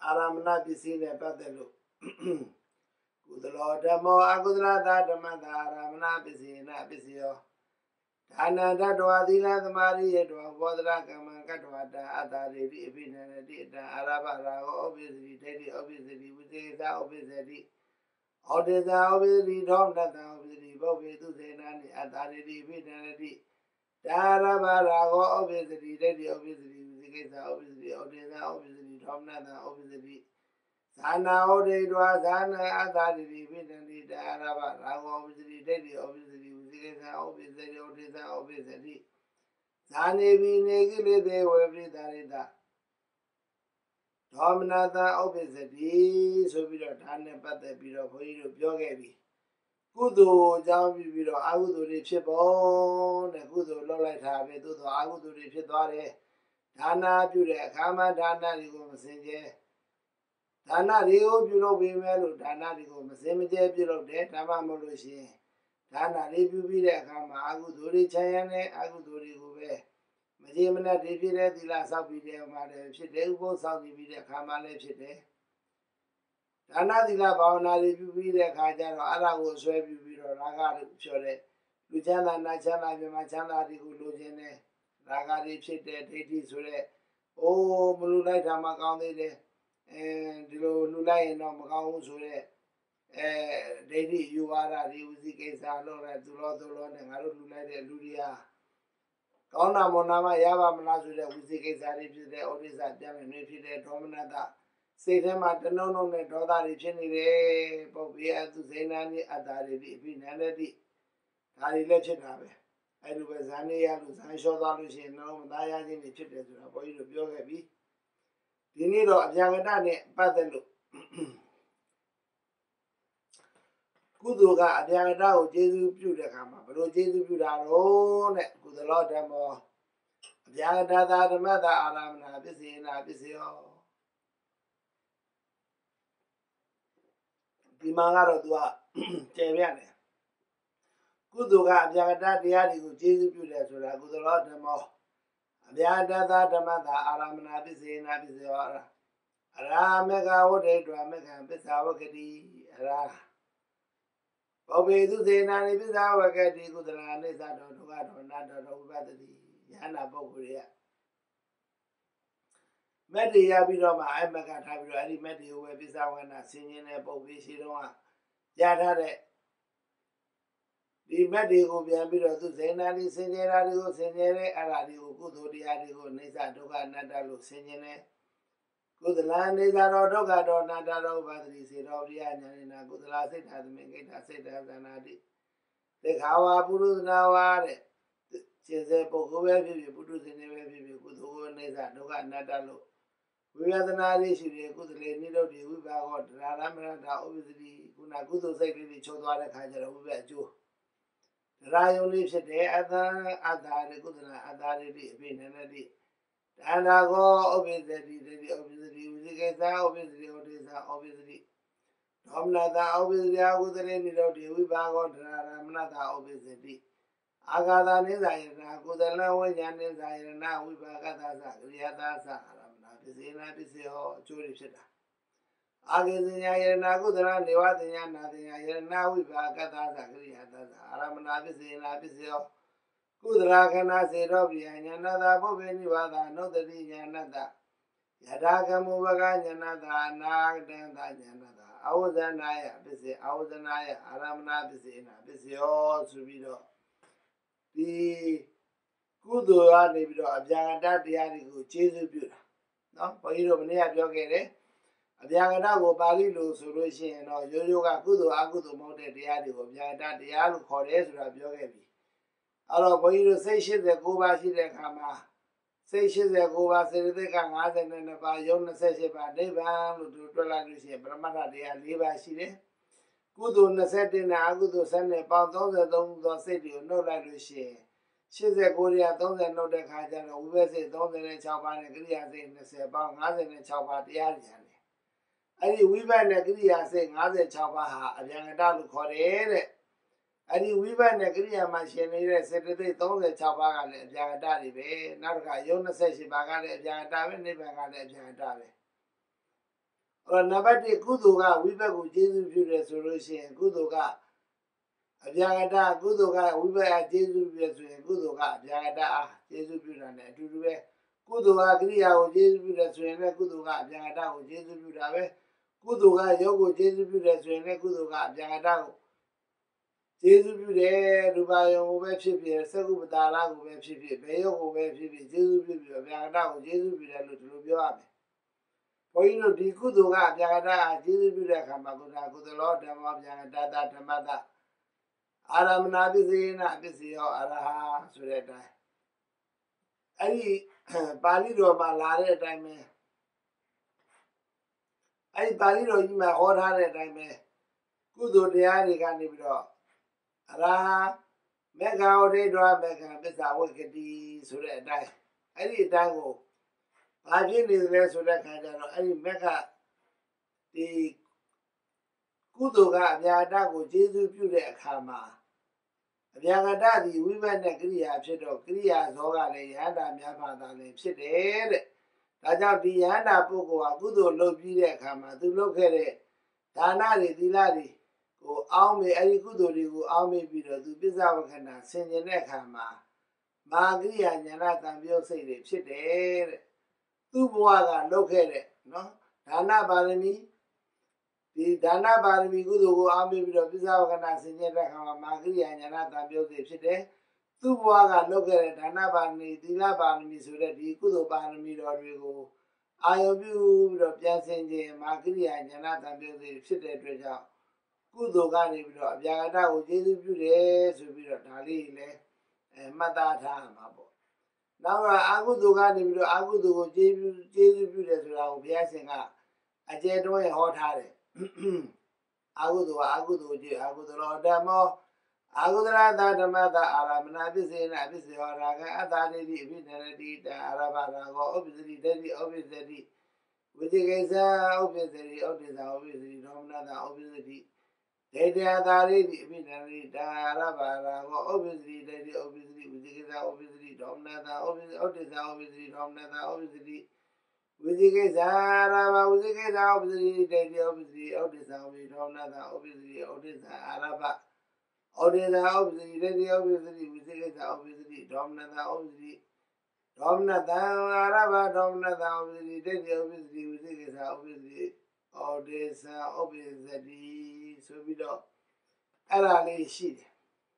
Aramana Pisine Patelu Kudalo Damo Agudra Damada Aramana Pisina Pisio Dana Dadwadila the Maria Vodra Kamakatwada Adari Epinanity Arabara obviously Teddy obviously with the obviously Odessa obviously Domna obviously Bobby to say Nani Adari Epinanity Darabara obviously Teddy obviously with the case obviously Odessa obviously Domna obviously Sana Ode Dwazana Adari Epinanity Darabara obviously Teddy obviously with the case obviously Odessa obviously Sani Vinegili de Webrida Dominata obesity, so we don't have but the bit of Yogabi. Kudo, Jambi, Agudu, Chipon, a good Lola Tabe, to the Agudu, Chitore, Dana, Pure, Kama, Dana, Rigo Messenger. Dana, Rio, Bureau, Women, Dana, Rigo Messenger, Bureau, De Tama Molushi. Dana, Ribu, Kama, Agudu, Chayane, Agudu, Rigo. Majimana defeated the last of the mother, she did go south of the Kamale Chite. Another Bauna, if you be the Kajan, Allah will sweep you with a Raga Chore. Lujana Nachana, Machana, the Gulugene, Raga Chite, Tati Sure. Oh, Mululai Tamakandi, and Lulai no Macau Sure. Lady, you are a Uzi Alora, to Lord, and I don't like the Ludia. Ona monama yaba mnazude uzike zari de odisa jame nefide dominata sema no ne doda richini re bobia tu zenani adari bi nanadi dari leche dabe ailu bezani ya lu san shoda lu shin no mdaya jin ni chit de sura boyi lo pyo ge bi dini ro abyagata ne patelu Kuduga Adiagada or Jesu Pudakama, but Jesu Pudaro, Kudalo Demo, Adiagada, the mother Aram Nabisi, Nabisio Dimangaro Dua, Cheviane Kuduga Adiagada, the Adigu, Jesu Pudasura, Kudalo Demo, Adiagada, the mother Aram Nabisi, Nabisio Aramega, what they do, American Pisawakadi, Ara. Obe to say Nani Pisawakadi, Kudran is out of Nada over the Yana Boguria. Medi Yabidoma, I make a time to any Medi who is Pisawana singing a Bobi Shidoma. Yadade. The Medi will be a bit of to say Nani Senere, Senere, Aradio, Kudu, the Adigo, Nisa, Doga, Nadalo, Senere. Good land is a doga, Nadalo, but he said, oh, the Anna, good last it has made it as it as an adi. The Kawa Puru now are it. Chese Pokuwe, Puru, Senere, Kudu, Nisa, Doga, Nadalo. We are the Nadi, she could lay needle, we were got Ramana, obviously, Kunakuto secretary Chodwara Kaja, who were Jew. Rayo lives a day at the Adari, Adari, Pinanadi. And I go obviously, obviously. Domnata, obviously, I would any roti, we bag on Ramnata, obviously. Agada Nizayana, Kudana, when Yan Nizayana, we bagata, Riata, Pisina, Pisio, Churishita. Agazina, Kudana, Nevada, nothing, now we bagata, Riata, Aramana, Pisina, Pisio. Kudrakana said of Yanada, Bobinivada, no the Yanada. Yadaka Mubaga Yanada, Nagdanda Yanada. I was an aya, busy, I was an aya, Aramna Pisina, busy all Subido. The Kudu Adibido, Abjagada, the Adigo, Chesu Buda. No, for you don't near Jogere. Abjagada go Balilu solution or Yoga Kudu Agudu Mote, the Adigo, Jagada, the Alu Cordes, Rabiogebi. Alors, pour you say shit that go back to the Kama. Say shit that go back to the Kama, and then about Yon Session by Devan, to Tolanisi, Bramata, they are Liva Shide. Good on the setting, I go to send a pound on the Dom City, no like to share. She's a Korea, don't know the Kajan, who was it, don't the Chapan, agree as in the Sabang, as in the Chapa, the Aljan. I we went agree as saying, as a Chapa, a young adult called it. Ani wiba negri amashene Saturday don't the Chabaga Jagadari be Narga Yona says she bagale Jagadabe, Nebagale Jagadabe. Number 1 ကုသိုလ်ကဝိဘတ်ကိုကျေးဇူးပြုတယ်ဆိုလို့ရှိရင်ကုသိုလ်ကအဗျာဂတကုသိုလ်ကဝိဘတ်အားကျေးဇူးပြုတယ်ဆိုရင်ကုသိုလ်ကအဗျာဂတအားကျေးဇူးပြုတာနဲ့အတူတူပဲကုသိုလ်ကကရိယာကိုကျေးဇူးပြုတယ်ဆိုရင်လည်းကုသိုလ်ကအဗျာဂတကိုကျေးဇူးပြုတာပဲကုသိုလ်ကရုပ်ကိုကျေးဇူးပြုတယ်ဆိုရင်လည်းကုသိုလ်ကအဗျာဂတကိုကျေးဇူးပြုတယ်ရူပယုံကိုပဲဖြစ်ဖြစ်သက္ကုပ္ပတာလကိုပဲဖြစ်ဖြစ်ဘယ်ရုပ်ကိုပဲဖြစ်ဖြစ်ကျေးဇူးပြုပြီးအဗျာဂတကိုကျေးဇူးပြုတယ်လို့ဒီလိုပြောရမယ်ဘုန်းကြီးတို့ဒီကုသိုလ်ကအဗျာဂတအားကျေးဇူးပြုတဲ့အခါမှာကုသိုလ်ဓမ္မဗျာဂတဓမ္မတအာရမဏပစ္စေနပစ္စယောအရဟဆိုတဲ့အတိုင်းအဲ့ဒီပါဠိတော်မှာလာတဲ့အတိုင်းပဲအဲ့ဒီပါဠိတော်ကြီးမှာဟောထားတဲ့အတိုင်းပဲကုသိုလ်တရားတွေကနေပြီးတော့အရဟမေဃဝရိဒဝမေဃပစ္ဆဝကတိဆိုတဲ့အတိုင်းအဲ့ဒီအတိုင်းကိုဘာဖြစ်နေသလဲဆိုတဲ့ခါကျတော့အဲ့ဒီမေဃဒီကုသိုလ်ကအဗျာဂတကိုကျေးဇူးပြုတဲ့အခါမှာအဗျာဂတဒီဝိဘတ်နဲ့ကရိယာဖြစ်တော့ကရိယာဇောကလည်းယဟန္တာများပါတာလည်းဖြစ်တယ်တဲ့ဒါကြောင့်ဒီယဟန္တာပုဂ္ဂိုလ်ကကုသိုလ်လုပ်ပြီးတဲ့အခါမှာသူလုပ်ခဲ့တဲ့ဒါနတွေသီလတွေကိုအောင်းမေအဲ့ဒီကုသိုလ်တွေကိုအောင်းမေပြီးတော့သူပစ္စဝကနာဆင်ခြင်တဲ့အခါမှာမာကရိယာဉာဏတံပြုတ်စိတ်တွေဖြစ်တယ်တဲ့သူ့ဘဝကလုပ်ခဲ့တဲ့နော်ဒါနပါရမီဒီဒါနပါရမီကုသိုလ်ကိုအားပေးပြီးတော့ပစ္စဝကနာဆင်ခြင်တဲ့အခါမှာမာကရိယာဉာဏတံပြုတ်စိတ်ဖြစ်တယ်သူ့ဘဝကလုပ်ခဲ့တဲ့ဒါနပါရမီသီလပါရမီဆိုတဲ့ဒီကုသိုလ်ပါရမီတော်တွေကိုအာယုပြုပြီးတော့ပြန်ဆင်ခြင်မာကရိယာဉာဏတံပြုတ်စိတ်ဖြစ်တဲ့အတွက်ကြောင့်ကုသိုလ်ကနေပြီးတော့အဗျာဂတကိုကျေးဇူးပြုတယ်ဆိုပြီးတော့ဒါလေးလည်းမှတ်သားထားရမှာပေါ့နောက်ကအကုသိုလ်ကနေပြီးတော့အကုသိုလ်ကိုကျေးဇူးပြုတယ်ဆိုတာကိုဘုရားရှင်ကအကျယ်တွဲဟောထားတယ်အကုသိုလ်ကအကုသိုလ်ကြီးအကုသိုလ်ဓမ္မောအကုသလသဓမ္မတအာရမဏပစ္စေနပစ္စယောရာဂအတ္တတိတိအဘိနရတိတအာရဘရာဂောဥပ္ပစတိတတိဥပ္ပစတိဝိจิကိစ္စဥပ္ပစတိဥဒ္ဒဇာဥပ္ပစတိဒေါမနတဥပ္ပစတိဒေတယတာရိတိအဘိနရတိတအာရဘရာဂောဥပ္ပစတိတတိဥပ္ပစတိဝိจิကိစ္စဥပ္ပစတိဒေါမနတဥပ္ပစတိဥဒ္ဒဇာဥပ္ပစတိဒေါမနတဥပ္ပစတိဝိจิကိစ္စရာဘဝိจิကိစ္စဥပ္ပစတိတတိဥပ္ပစတိဥဒ္ဒဇာဥပ္ပစတိဒေါမနတဥပ္ပစတိဥဒ္ဒဇာအာရဘဩဒေသာဥပ္ပစတိတတိဥပ္ပစတိဝိသေကိစ္စဥပ္ပစတိဒေါမနတဥပ္ပစတိဒေါမနတံအာရဘဒေါမနတဥပ္ပစတိတတိဥပ္ပစတိဝိသေကိစ္စဥပ္ပစတိဩဒေသာဥပ္ပစတိဆိုပြီးတော့အဲ့ဒါလေးရှိတယ်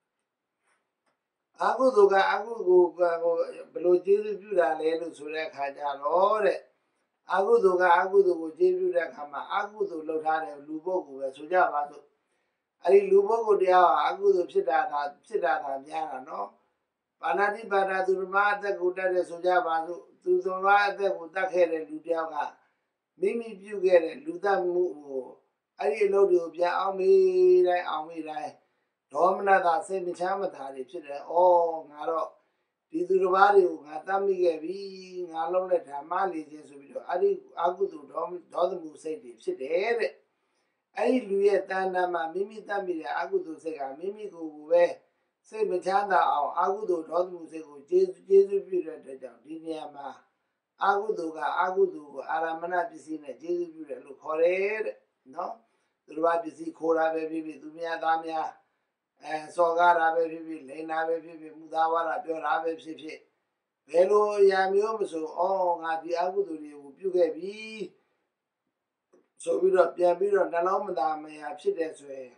အကုသိုလ်ကအကုသိုလ်ကိုဘယ်လိုကျေးဇူးပြုတာလဲလို့ဆိုတဲ့အခါကျတော့တဲ့အကုသိုလ်ကအကုသိုလ်ကိုကျေးဇူးတဲ့အခါမှာအကုသိုလ်လုပ်ထားတဲ့လူပုဂ္ဂိုလ်ပဲဆိုကြပါစို့အဲ့ဒီလူပုဂ္ဂိုလ်တရားဟာအကုသိုလ်ဖြစ်တာများတာနော်ပါဏာတိပါဒသူဓမ္မအသက်ကိုတတ်တဲ့ဆိုကြပါစို့သူဓမ္မအသက်ကိုတတ်ခဲ့တဲ့လူတယောက်ကမိမိပြုခဲ့တဲ့လူတတ်မှုကိုအဲ့ဒီအလုပ်တွေကိုပြန်အောင်မေးတိုင်းဒေါမနတာစိတ်မချမ်းမသာတွေဖြစ်တယ်။အော်ငါတော့ဒီသူတစ်ပါးတွေကိုငါတတ်မိခဲ့ပြီငါလုံးတဲ့ဓမ္မလေးချင်းဆိုပြီးတော့အဲ့ဒီအကုသိုလ်ဒေါသမှုစိတ်တွေဖြစ်တယ်တဲ့။အဲ့ဒီလူရဲ့တဏ္ဍာမှာမိမိတတ်မိတဲ့အကုသိုလ်စိတ်ကမိမိကိုယ်ကိုပဲစိတ်မချမ်းသာအောင်အကုသိုလ်ဒေါသမှုစိတ်ကိုကျေးဇူးပြုတဲ့အတွက်ကြောင့်ဒီနေရာမှာအကုသိုလ်ကအကုသိုလ်ကိုအာရမဏပစ္စည်းနဲ့ကျေးဇူးပြုတယ်လို့ခေါ်တယ်တဲ့နော်သူတို့ဘာပစ္စည်းခိုးတာပဲဖြစ်ဖြစ်သူများသားများစော်ကားတာပဲဖြစ်ဖြစ်လိန်တာပဲဖြစ်ဖြစ်မူသားဝါဒပြောတာပဲဖြစ်ဖြစ်ဘယ်လိုအရာမျိုးမဆိုငါဒီအကုသိုလ်တွေကိုပြုခဲ့ပြီဆိုပြီးတော့ပြန်ပြီးတော့နှလုံးမသားမယာဖြစ်တဲ့ဆိုရင်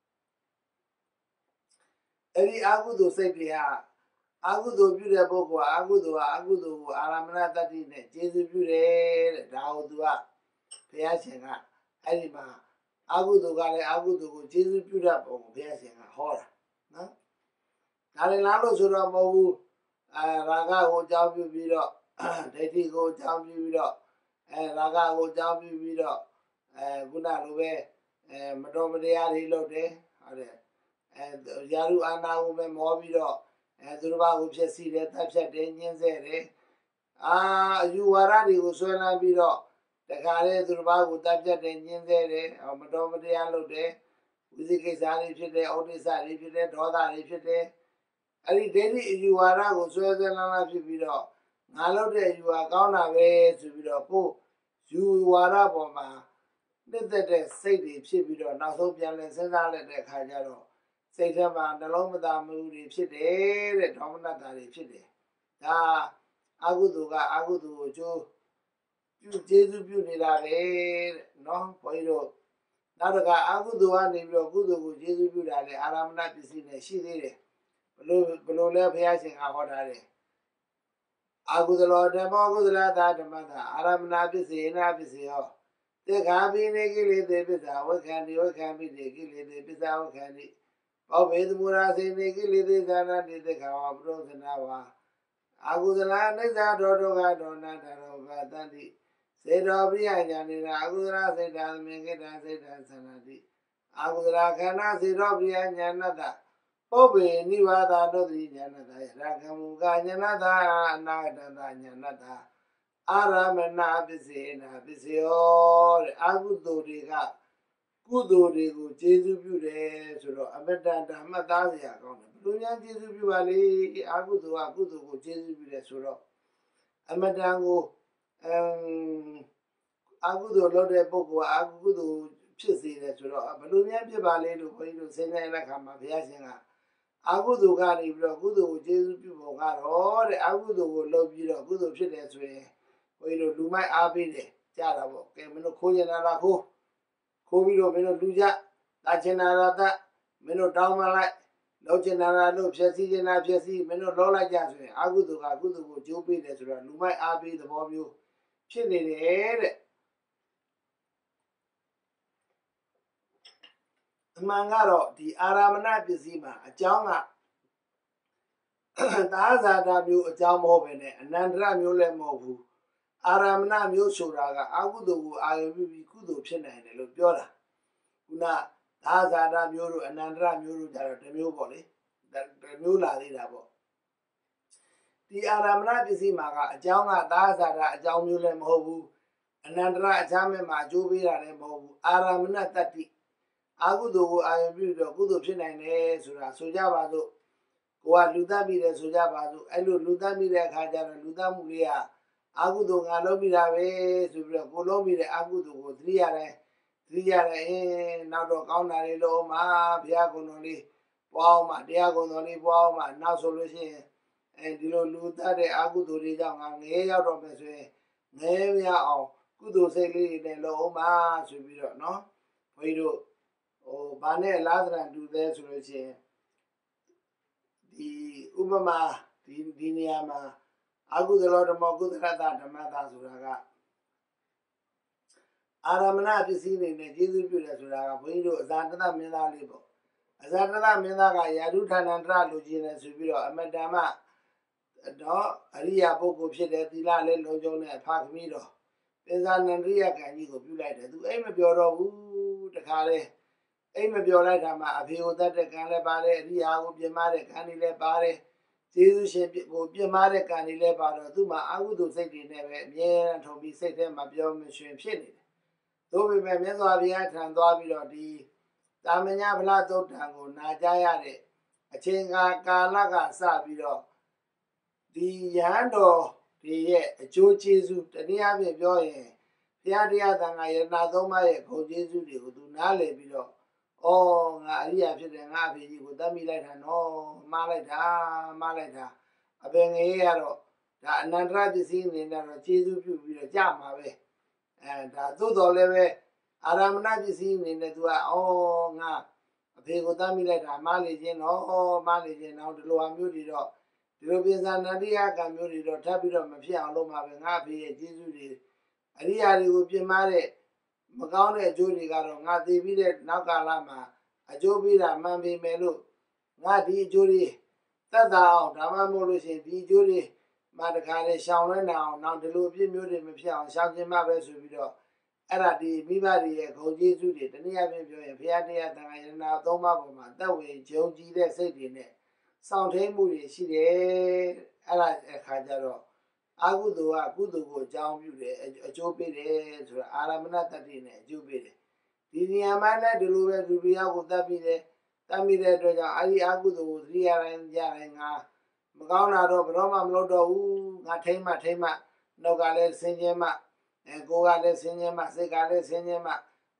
အဲ့ဒီအကုသိုလ်စိတ်တွေဟာအကုသိုလ်ပြုတဲ့ပုဂ္ဂိုလ်ကအကုသိုလ်ကိုအာရမဏတတ္တိနဲ့ကျေးဇူးပြုတယ်တဲ့ဒါကိုသူကဘုရားရှင်ကအဲ့ဒီမှာအကုသိုလ်ကလည်းအကုသိုလ်ကိုကျေးဇူးပြုတတ်ပုံကိုဘုရားရှင်ကဟောတာနော်ဒါလည်းလားလို့ဆိုတော့မဟုတ်ဘူးရာဂကိုအကြောင်းပြုပြီးတော့ဒိဋ္ဌိကိုအကြောင်းပြုပြီးတော့ရာဂကိုအကြောင်းပြုပြီးတော့ခုနလိုပဲမတော်မတရားတွေလုပ်တယ်ဟုတ်တယ်ယာရုအာနာကိုပဲမောပြီးတော့သူတစ်ပါးကိုဖြစ်စီတယ်တပ်ဖြတ်တယ်ညှင်းဆဲတယ်အယူဝါဒတွေကိုဆွဲလန်းပြီးတော့တခါလေသူတစ်ပါးကိုတပ်ဖြတ်တယ်ညှင်းဆဲတယ်မတော်မတရားလုပ်တယ်ဝိသိကိစ္စတွေဖြစ်တယ်ဩဒိစ္စတွေဖြစ်တယ်ဒေါသတွေဖြစ်တယ်အဲ့ဒီဒိဋ္ဌိအယူဝါဒကိုဆွဲလန်းဖြစ်ပြီးတော့ငါလုပ်တဲ့အယူဝါကောင်းတာပဲဆိုပြီးတော့ကိုယူဝါဒပေါ်မှာနှစ်သက်တဲ့စိတ်တွေဖြစ်ပြီးတော့နောက်ဆုံးပြန်လဲစဉ်းစားလိုက်တဲ့အခါကျတော့စိတ်ထဲမှာနှလုံးမသာမှုတွေဖြစ်တယ်တဲ့ဒေါမနတာတွေဖြစ်တယ်ဒါအာဟုသူကအဟုသူကိုကျိုးပြုကျေးဇူးပြုနေတာပဲတဲ့နော်ဘုန်းကြီးတို့နောက်တစ်ခါအာဟုသူကနေပြီးတော့ကုသိုလ်ကိုကျေးဇူးပြုတာလေအာရမဏပစ္စည်းနဲ့ရှိသေးတယ်ဘလို့လဲဘုရားရှင်ကဟောထားတယ်အာဟုသလောဓမ္မောကုသလသာဓမ္မတာအာရမဏပစ္စည်းနာပစ္စည်းဟောတေခာပိနေကိလေသေပစ္စာဝက္ခန္တိဝက္ခံပိနေကိလေသေပစ္စာဝက္ခန္တိဘောဘေသမုရာစေနေကိလေသေသာနာတိတေခာဝပရုသနာဝါအာဟုသလအိစ္ဆာဒေါဒုက္ခဒေါနတရောဂတန္တိစေတောပိယညာနေနာအာဟုသလစေတံမင်္ဂတံစေတံသန္တိအာဟုသလခန္ဓာစေတောပိယညာနတပုပ္ပေနိဝါဒတို့တိညာနတယရကမူကညာနတအနာဂတညာနတအာရမဏပစ္စေနာပစ္စယောတဲ့အကုသိုလ်တွေကကုသိုလ်တွေကိုကျေးဇူးပြုတယ်ဆိုတော့အမတန်တမှတ်သားစရာကောင်းတယ်ဘလူညာကျေးဇူးပြုပါလေအကုသိုလ်ကကုသိုလ်ကိုကျေးဇူးပြုတယ်ဆိုတော့အမတန်ကိုအကုသိုလ်လုပ်တဲ့ပုဂ္ဂိုလ်ကအကုသိုလ်ဖြစ်စေတယ်ဆိုတော့ဘလူညာဖြစ်ပါလေလို့ဘုန်းကြီးတို့စဉ်းစားတဲ့အခါမှာဘုရားရှင်ကအကုသိုလ်ကနေပြီးတော့ကုသိုလ်ကိုကျေးဇူးပြုဖို့ကတော့တဲ့အကုသိုလ်ကိုလုပ်ပြီးတော့ကုသိုလ်ဖြစ်တယ်ဆိုရင်ဘုန်းကြီးတို့လူမိုက်အားပေးတယ်ကြားတာပေါ့ကဲမင်းတို့ခိုးကျင်တာလားခိုးပြီးတော့မင်းတို့လူကြတာကျင်တာလားတမင်းတို့တောင်းမှလိုက်လုပ်ကျင်တာလားလို့ဖြည့်ဆည်းကျင်တာဖြည့်ဆည်းမင်းတို့လောလိုက်ကြဆိုရင်အကုသိုလ်ကကုသိုလ်ကိုကျိုးပေးတယ်ဆိုတော့လူမိုက်အားပေးသဘောမျိုးဖြစ်နေတယ်တဲ့အမှန်ကတော့ဒီအာရမဏပစ္စည်းမှာအကြောင်းကသာဇာတာမျိုးအကြောင်းမဟုတ်ပဲနဲ့အနန္တရမျိုးလည်းမဟုတ်ဘူးအာရမဏမျိုးဆိုတာကအကုသိုလ်ကိုအာရုံပြုပြီးကုသိုလ်ဖြစ်နိုင်တယ်လို့ပြောတာခုနသာဇာတာမျိုးတို့အနန္တရမျိုးတို့ကြတော့တစ်မျိုးပေါ့လေတစ်မျိုးလာသေးတာပေါ့ဒီအာရမဏပစ္စည်းမှာကအကြောင်းကသာဇာတာအကြောင်းမျိုးလည်းမဟုတ်ဘူးအနန္တရအချမ်းမဲ့မှာအကျိုးပေးတာလည်းမဟုတ်ဘူးအာရမဏတတ္တိအကုသိုလ်ကိုအာရုံပြုတော့ကုသိုလ်ဖြစ်နိုင်တယ်ဆိုတာဆိုကြပါစို့ကိုကလူသားမိတယ်ဆိုကြပါစို့အဲ့လိုလူသားမိတဲ့အခါကျတော့လူသားမှုလေးကအကုသိုလ်ငါလုပ်မိတာပဲဆိုပြီးတော့ကိုလုပ်မိတဲ့အကုသိုလ်ကိုသတိရတယ်နောက်တော့ကောင်းတာလေးလုပ်မှဘုရားကုံတော်လေးပွားအောင်မှတရားကုံတော်လေးပွားအောင်မှနောက်ဆိုလို့ရှိရင်ဒီလိုလူသားတဲ့အကုသိုလ်တွေကြောင့်ငါငဲရောက်တော့မယ်ဆိုရင်ငဲမရအောင်ကုသိုလ်စိတ်လေးတွေနဲ့လုပ်အောင်မှဆိုပြီးတော့နော်ဘုန်းကြီးတို့ဘာနဲ့လာသဏ္ဍာန်တူသေးဆိုလို့ရှိရင်ဒီဥပမာဒီနေရာမှာအကုသလောဓမ္မကုသရတဓမ္မတာဆိုတာကအာရမဏပစ္စည်းတွေနဲ့ကျေးဇူးပြုတယ်ဆိုတာကဘုန်းကြီးတို့အဇာတတမင်းသားလေးပေါ့အဇာတတမင်းသားကယာဓုဌာနန္တရလူကြီးနဲ့ဆိုပြီးတော့အမတန်မှတော့အရိယာပုဂ္ဂိုလ်ဖြစ်တဲ့သီလလည်းလုံခြုံတဲ့ဖာသမီးတော်ပိဇာနန္ဒရိယကံကြီးကိုပြုလိုက်တယ်သူအိမ်မပြောတော့ဘူးတခါလေအိမ်မပြောလိုက်တာမှအဖေကိုတတ်တဲ့ကံလည်းပါတယ်အရိယာကိုပြင်မတဲ့ကံတွေလည်းပါတယ်ကျေးဇူးရှင်ကိုပြင်မတဲ့ကံတွေလည်းပါတော့သူ့မှာအကုသိုလ်စိတ်တွေနဲ့ပဲအမြဲတမ်းထုံပြီးစိတ်ထဲမှာပြောမရှင်ဖြစ်နေတယ်သို့ပေမဲ့မြတ်စွာဘုရားထံသွားပြီးတော့ဒီတာမညဗလာသုတ်တံကိုနာကြားရတဲ့အချိန်ကာလကစပြီးတော့ဒီယဟန်တော်ဒီရဲ့အကျိုးကျေးဇူးတနည်းအားဖြင့်ပြောရင်ဘုရားတရားသံဃာယတနာသုံးပါးရဲ့ဂုဏ်ကျေးဇူးတွေကိုသူနားလည်ပြီးတော့ငါအရိယာဖြစ်တယ်ငါအဖေကြီးကိုတတ်မိလိုက်တာနော်မှားလိုက်တာအပင်ငယ်ရတော့ဒါအနန္တရပစ္စည်းအနေနဲ့တော့ကျေးဇူးပြုပြီးတော့ကြာမှာပဲဒါသို့တော်လည်းပဲအာရမဏပစ္စည်းအနေနဲ့သူကငါအဖေကိုတတ်မိလိုက်တာမှားလေခြင်းတော့ဒီလိုအမျိုးတွေတော့ဒီလိုပိဇာနန္ဒိယကံမျိုးတွေတော့ထပ်ပြီးတော့မဖြစ်အောင်လုပ်မှာပဲငါအဖေရဲ့ကျေးဇူးတွေအရိယာတွေကိုပြင်မတဲ့မကောင်းတဲ့အကျိုးတွေကတော့ငါသိပြီးတဲ့နောက်ကာလမှာအကျိုးပေးတာမှန်ပေမဲ့လို့ငါဒီအကျိုးတွေသက်သာအောင်ဒါမှမဟုတ်လို့ရှိရင်ဒီအကျိုးတွေမှတခါလေရှောင်လွှဲနိုင်အောင်နောက်ဒီလိုအဖြစ်မျိုးတွေမဖြစ်အောင်ရှောင်ကျင်မှပဲဆိုပြီးတော့အဲ့ဒါဒီမိဘတွေရဲ့ဂုဏ်ကျေးဇူးတွေတနည်းအားဖြင့်ပြောရင်ဘုရားတရားသံဃာယတနာသုံးပါးပေါ်မှာသက်ဝင်ဂျုံကြည်တဲ့စိတ်တွေနဲ့စောင့်ထိန်မှုတွေရှိတယ်အဲ့ဒါအခါကျတော့အကုသိုလ်ကကုသိုလ်ကိုအကြောင်းပြုတယ်အကျိုးပေးတယ်ဆိုတာအာရမဏတတ္တိနဲ့အကျိုးပေးတယ်ဒီနေရာမှာလည်းဒီလိုပဲလူတစ်ယောက်ကိုတတ်ပြီးတယ်တတ်မိတဲ့အတွက်ကြောင့်အဲ့ဒီအကုသိုလ်ကိုသတိရတိုင်းငါမကောင်းတာတော့ဘယ်တော့မှမလုပ်တော့ဘူးငါထိမ့်မှနောက်ကလည်းဆင်းရဲမှကိုယ်ကလည်းဆင်းရဲမှစိတ်ကလည်းဆင်းရဲမှ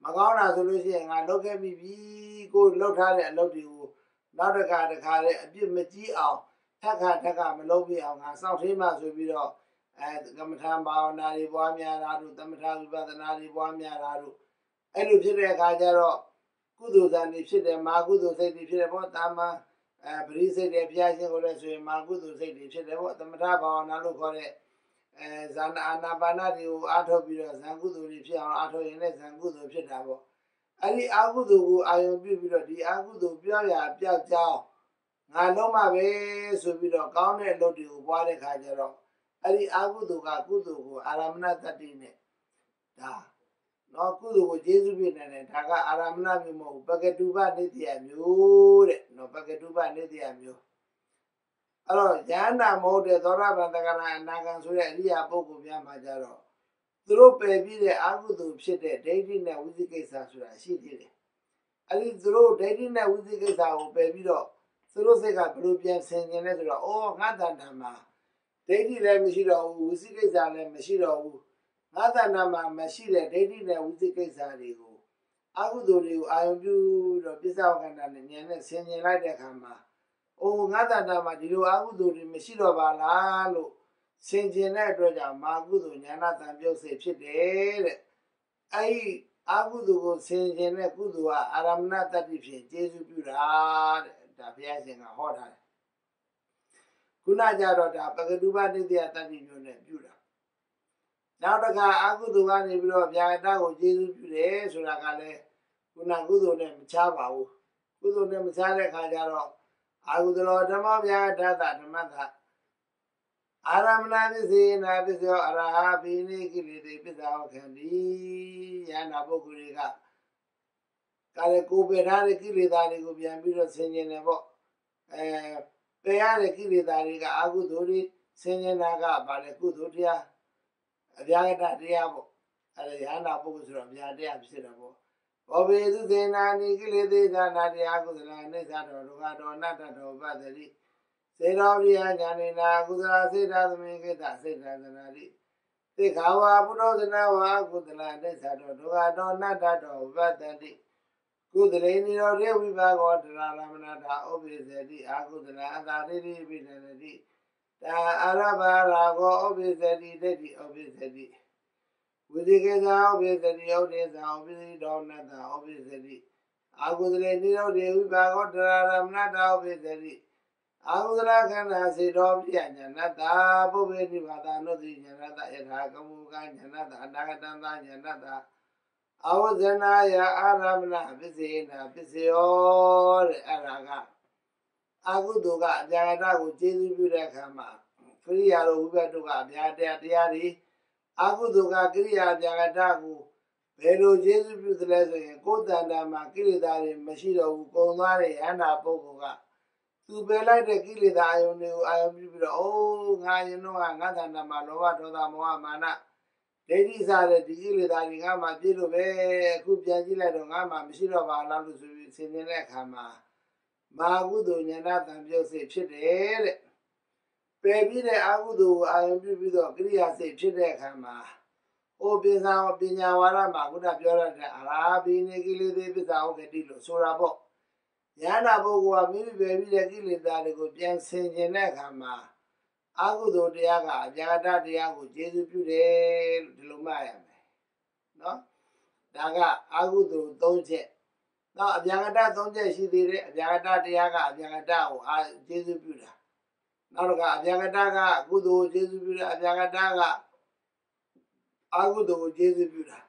မကောင်းတာဆိုလို့ရှိရင်ငါလုပ်ခဲ့ပြီကိုလှုပ်ထားတဲ့အလုပ်တွေကိုနောက်တစ်ခါအပြစ်မကြီးအောင်ထက်ခါမလုပ်ပြအောင်ငါစောင့်ထိမှဆိုပြီးတော့ကမ္မထာဘာဝနာတွေပွားများတာတို့သမထဝိပဿနာတွေပွားများတာတို့အဲ့လိုဖြစ်တဲ့အခါကျတော့ကုသိုလ်ဇာတိဖြစ်တယ်မာကုသိုလ်စိတ်တွေဖြစ်တယ်ပေါ့တာမန်ပရိစိတ်တွေဘုရားရှင်ကိုလည်းဆိုရင်မာကုသိုလ်စိတ်တွေဖြစ်တယ်ပေါ့သမထဘာဝနာလို့ခေါ်တဲ့ဇာနာအာနာပါနတွေကိုအားထုတ်ပြီးတော့ဇံကုသိုလ်တွေဖြစ်အောင်အားထုတ်ရင်လည်းဇံကုသိုလ်ဖြစ်တာပေါ့အဲ့ဒီအာကုသိုလ်ကိုအာယုံပြုပြီးတော့ဒီအာကုသိုလ်ပြောက်ရပြောက်ကြောင်းငါလုံးမပဲဆိုပြီးတော့ကောင်းတဲ့အလုပ်တွေကိုပွားတဲ့ခါကျတော့အဲ့ဒီအာကုသိုလ်ကကုသိုလ်ကိုအာရမဏတတ္တိနဲ့ဒါနော်ကုသိုလ်ကိုကျေးဇူးပြုနေတယ်ဒါကအာရမဏမျိုးမဟုတ်ပကတုပနိတ္တယမျိုးတဲ့နော်ပကတုပနိတ္တယမျိုးအဲ့တော့ဉာဏ်နာမဟုတ်တဲ့သောရပန်တက္ကရာအနာဂံဆိုတဲ့အရိယာပုဂ္ဂိုလ်များမှာကြတော့သူတို့ပယ်ပြီးတဲ့အာဟုတုဖြစ်တဲ့ဒိဋ္ဌိနဲ့ဝိသိကိစ္စဆိုတာရှိသေးတယ်အဲ့ဒီသူတို့ဒိဋ္ဌိနဲ့ဝိသိကိစ္စကိုပယ်ပြီးတော့သူတို့စိတ်ကဘယ်လိုပြန်ဆင်ခြင်လဲဆိုတော့အော်ငါတဏ္ဍာမှာဒိဋ္ဌိလည်းမရှိတော့ဘူးဝိသိကိစ္စလည်းမရှိတော့ဘူးငါတဏ္ဍာမှာမရှိတဲ့ဒိဋ္ဌိနဲ့ဝိသိကိစ္စတွေကိုအာဟုတုတွေကိုအာယုံပြုတော့ပစ္စဝကန္တာနဲ့ဉာဏ်နဲ့ဆင်ခြင်လိုက်တဲ့အခါမှာအိုငါတဏ္ဍာမှာဒီလိုအာဟုတုတွေမရှိတော့ပါလားလို့ဆင်ခြင်တဲ့အတွက်ကြောင့်မာကုသိုလ်ဉာဏတံပြုတ်စေဖြစ်တယ်တဲ့အဲ့ဒီအာဟုတုကိုဆင်ခြင်တဲ့ကုသိုလ်ကအာရမဏတတ္တိဖြင့်ကျေစုပြုတာတဲ့ဒါဘုရားရှင်ကဟောထားတယ်ခုနကြတော့ဒါပကတုပနိတ္တယတတ္တိမျိုးနဲ့ပြုတာနောက်တစ်ခါအာဟုတုကနေပြီးတော့ဗျာဒကိုကျေစုပြုတယ်ဆိုတာကလည်းခုနကုသိုလ်နဲ့မချပါဘူးကုသိုလ်နဲ့မချတဲ့ခါကျတော့အာဟုတလောဓမ္မဗျာဒသဓမ္မသအာရမဏပစ္စေနာပစ္စယောအရဟပိနိကိလေသေပစ္စာဝခန္တိယန္တာပုဂ္ဂိုလ်တွေကကာလေကိုပယ်ထားတဲ့ကိလေသာတွေကိုပြန်ပြီးတော့ဆင်ခြင်တယ်ပေါ့ပယ်ရတဲ့ကိလေသာတွေကအာဟုသိုလ်တွေဆင်ခြင်တာကဘာလဲကုသိုလ်တရားအဗျာဂတတရားပေါ့အဲ့ဒါယန္တာပုဂ္ဂိုလ်ဆိုတော့အဗျာတရားဖြစ်တာပေါ့ဘောဘေသုသေနာနိကိလေသေသာနာတရားကုသလအိသတော်ဒုက္ခတော်အနတ္တတော်ပတ္တိစေတော်ရိယညာနေနာကုသလစေတသမိကိတစေတသနာတိသိခါဝါပုရောဇနဝါကုသလအိသတော်ဒုက္ခတော်အနတ္တတော်ပတ္တိကုသလေနိရောဓဝိပါကောတရာရမဏတာဥပိစေတိအာကုသလအတာရိတိပိတတိတာအာရဘာရာကောဥပိစေတိဒိဋ္ဌိဥပိစေတိဝိသိကိစ္စဥပိစေတိဥဒိသဥပိစိတောနတ္တဥပိစေတိအာကုသလေနိရောဓဝိပါကောတရာရမဏတာဥပိစေတိအာဟုသလခန္ဓာစေတောပြညာဏတ္တပုဗ္ဗေနိဘာသနုတိညာဏတ္တယထာကမုကညာဏတ္တအနာဂတံသညာဏတ္တအဝဇနာယအာရမဏပစ္စေနာပစ္စယောတဲ့အဲ့ဒါကအာဟုတုကအပြာဂတကိုကျေစုပြုတဲ့အခါမှာကိရိယာတို့ဝိဘတ်တို့ကအပြာတရားတွေအာဟုတုကကိရိယာအပြာဂတကိုဘယ်လိုကျေစုပြုသလဲဆိုရင်ကိုယ်တဏ္ဍာမှာကိလေသာတွေမရှိတော့ဘူးကုန်သွားတဲ့ယန္တာပုဂ္ဂိုလ်ကသူပယ်လိုက်တဲ့ကိလေသာအယုန်တွေကိုအာယုံပြုပြီးတော့အိုးငါရင်တော့ငါတဏ္ဍာမှာလောဘဒေါသမောဟမာနဒိဋ္ဌိစားတဲ့ဒီကိလေသာတွေငါမှပြည့်လို့ပဲအခုပြန်ကြည့်လိုက်တော့ငါမှမရှိတော့ပါလားလို့ဆိုပြီးဆင်ခြင်တဲ့အခါမှာမာကုသိုလ်ဉာဏတံပြုတ်စေဖြစ်တယ်တဲ့ပယ်ပြီးတဲ့အာဟုတုကိုအာယုံပြုပြီးတော့ကိရိယာစိတ်ဖြစ်တဲ့အခါမှာအိုပညာဝါဒမှာခုနပြောရတဲ့အရာဘိနေကိလေသေပစ္စာဟုတ်ကတိလို့ဆိုတာပေါ့ဉာဏပုဂ္ဂိုလ်ကမိမိပယ်ပြီးတဲ့ကိလေသာတွေကိုပြန်ဆင်ခြင်တဲ့အခါမှာအာဟုတုတရားကအပြာဂတတရားကိုကျေစုပြုတယ်လို့ဒီလိုမှတ်ရမယ်နော်ဒါကအာဟုတု၃ချက်နောက်အပြာဂတ၃ချက်ရှိသေးတယ်အပြာဂတတရားကအပြာဂတကိုကျေစုပြုတာနောက်တစ်ခါအပြာဂတကကုသိုလ်ကိုကျေစုပြုတာအပြာဂတကအာဟုတုကိုကျေစုပြုတာ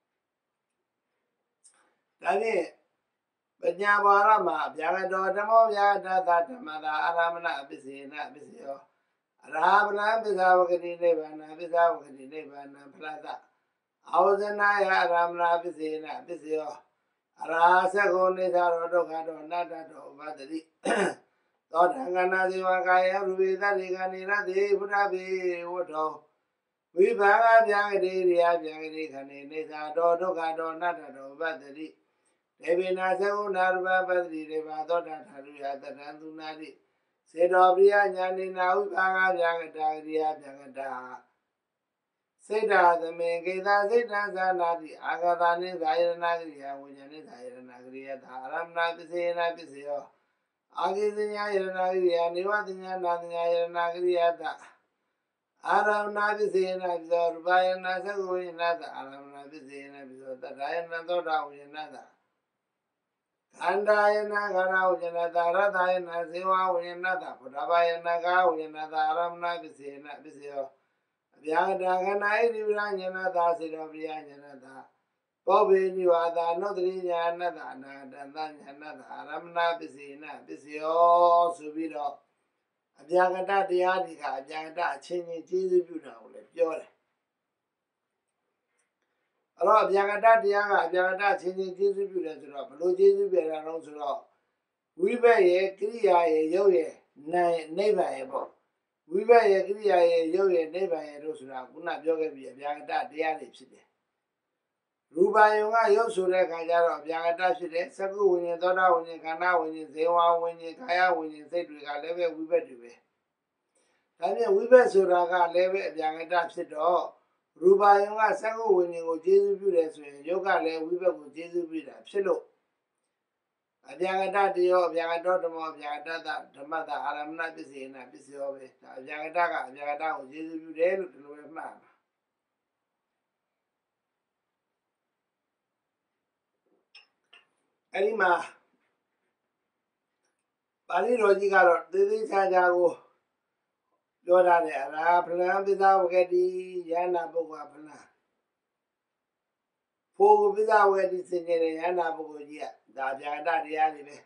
ဒါဖြင့်ပညာဘာရမှာဗျာဂတောဓမ္မောဗျာဒသဓမ္မတာအာရမဏပစ္စေနပစ္စယောအရဟပနံပစ္စာဝကတိနိဗ္ဗာနံပစ္စာဝကတိနိဗ္ဗာနံဖလတအာဝဇနာယအရမဏပစ္စေနပစ္စယောအရဟသကောနိသရောဒုက္ခတောအနတ္တတောဥပတ္တိသောတံကနာဇေဝကာယရူပိသတိကနေရတိဘုဒ္ဓဘေဝတ္ထောဝိဘာဂဗျာဂတိရိယဗျာဂတိခဏေနိသတောဒုက္ခတောအနတ္တတောဥပတ္တိဒေဝိနာသကုနာရူပပတ္တိဒေဝသောတာထာရုယတတံသူနာတိစေတောပရိယညာနေနာဥပါကဗျာဂတာရိယဗျာဂတာစ Seda the Mengeda Zeta Zanadi, Agadani, Zayanagria, Winani, Zayanagria, Aram Nabisena Bisio, Agizia Yanagria, Nivatina Nagria, Aram Nabisena, Zorbayan Nazaguinada, Aram Nabisena, Bizota, Diana Dota, Winada. Andayana Gara, Winada, Radayana, Ziva, Winada, Putabayana, Winada, Aram Nabisena, Bisio. Vyagana Divana Dasira Vyanada Bobby Nivada Nodriana Danana Ramna Bisina Bisio Subiro Vyagata Diadica Jagata Chini Jizibuna Pure Rob Yagata Diaga Jagata Chini Jizibuna drop Lo Jizibera Rosro We bay Kriya Yoye Neighbor We were a clear yoga neighbor and Rosra, would not yoga be a Yagata dialipside. Ruba Yoga Yosura Kajara of Yagata Shide, Saku when you thought out when you can now when you say one when you kaya when you say we got level we better be. I mean, we better Suraga level Yagata Shide. Ruba Yoga Saku when you go Jesus Buddha, yoga level we better go Jesus Buddha, Shilo. Abyagada dio abyagada mo abyagada dhamada aramna bisi na bisi obe abyagada o Jesu bude lu tulu ma ari ma Pali roji karo didi cha cha koပြောထားတယ်အရာဖလံပိသဝကတိယန္နာပုဂ္ဂိုလ်ဖလံဖိုးပိသဝကတိစင်ကြယ်ယန္နာပုဂ္ဂိုလ်ကြီးကဒါဗျာဒတရားတွေပဲ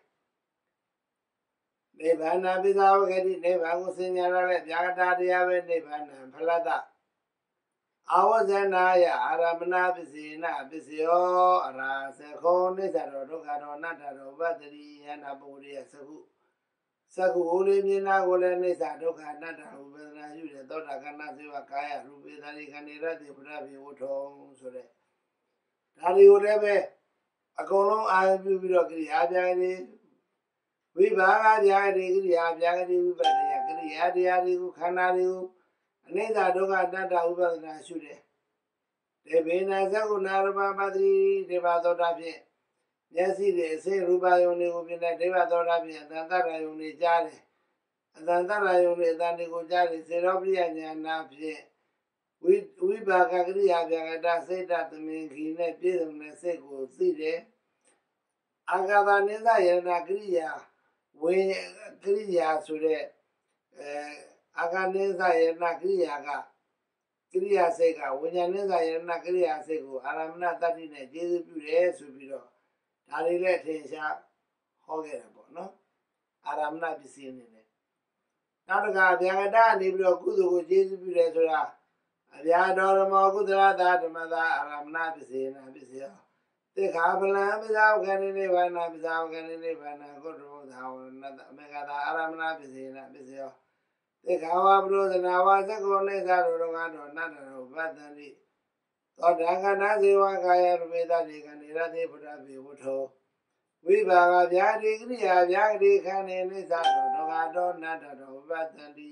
နိဗ္ဗာန်ပိသဝကတိနိဗ္ဗာန်ကိုစင်ကြယ်ရတဲ့ဗျာဒတရားပဲနိဗ္ဗာန်ဖလတ္တအာဝဇနာယအာရမဏပစ္စေနပစ္စယောအရာသခောနိစ္စရောဒုက္ခရောအနတ္တရောဥပတ္တိယန္နာပုဂ္ဂိုလ်ရဲ့သကုဟိုလေးမြင်နာကိုလည်းနိစ္စဒုက္ခအနတ္တဝေဒနာယူတဲ့သောတာကဏ္ဍစေဝကာယရူပေသရိခဏိရတိပရပိဝထုံဆိုတဲ့ဒါတွေကိုလည်းပဲအကုန်လုံးအာရုံပြုပြီးတော့ကိရိယာပြာတိဝိဘာဂပြာတိကိရိယာပြာတိဝိပဿနာကိရိယာတရားတွေကိုခန္ဓာတွေကိုအနိစ္စဒုက္ခအနတ္တဝိပဿနာရှုတယ်ဒေဘေနသကုဏရမပတိဒေဝသောတာဖြင့်မျက်စိတွေအစိရူပယုံတွေကိုပြင်တဲ့ဒေဝသောတာဖြင့်အတန်တရယုံတွေကြားတယ်အတန်တရယုံတွေအတန်တွေကိုကြားတယ်စေရောပရိယဉာဏဖြင့်ဝိပါကကရိယာပြာကတစိတ်တသမင်ခီနဲ့ပြည့်စုံတဲ့စိတ်ကိုသိတယ်အာဂါသနိသယနာကရိယာဝေကရိယာဆိုတဲ့အာဂါနိသယနာကရိယာကကိရိယာစိတ်ကဝိညာဉ်နိသယနာကရိယာစိတ်ကိုအာရမဏတတ္တိနဲ့ကျေစုပြုတယ်ဆိုပြီးတော့ဒါလေးလည်းထင်ရှားဟောခဲ့တယ်ပေါ့နော်အာရမဏပစ္စည်းအနေနဲ့နောက်တစ်ခါဗျာဂတနေပြီးတော့ကုသိုလ်ကိုကျေစုပြုတယ်ဆိုတာအဗျာတော်ဓမ္မကုသလသာဓမ္မသာအာရမဏပစ္စည်းနာပစ္စည်းတေခါပလံပိဇာဝကဏိနိဗ္ဗာန်ပိဇာဝကဏိနိဗ္ဗာန်ကုတ္တမောသာဝနတအမေကသာအာရမဏပစ္စည်းနာပစ္စည်းတေခါဝပရောဇနာဝသက္ကောနိစ္စရောတော်ကတော့နတ္တရောဗတ္တန္တိသောတာကနာဇေဝကာယရမေတ္တိကဏိရတိပရပိဝုထောဝိဘာဂဗျာတိကရိယာဗျာတိခန္ဓေနိစ္စရောတော်ကတော့နတ္တရောဗတ္တန္တိ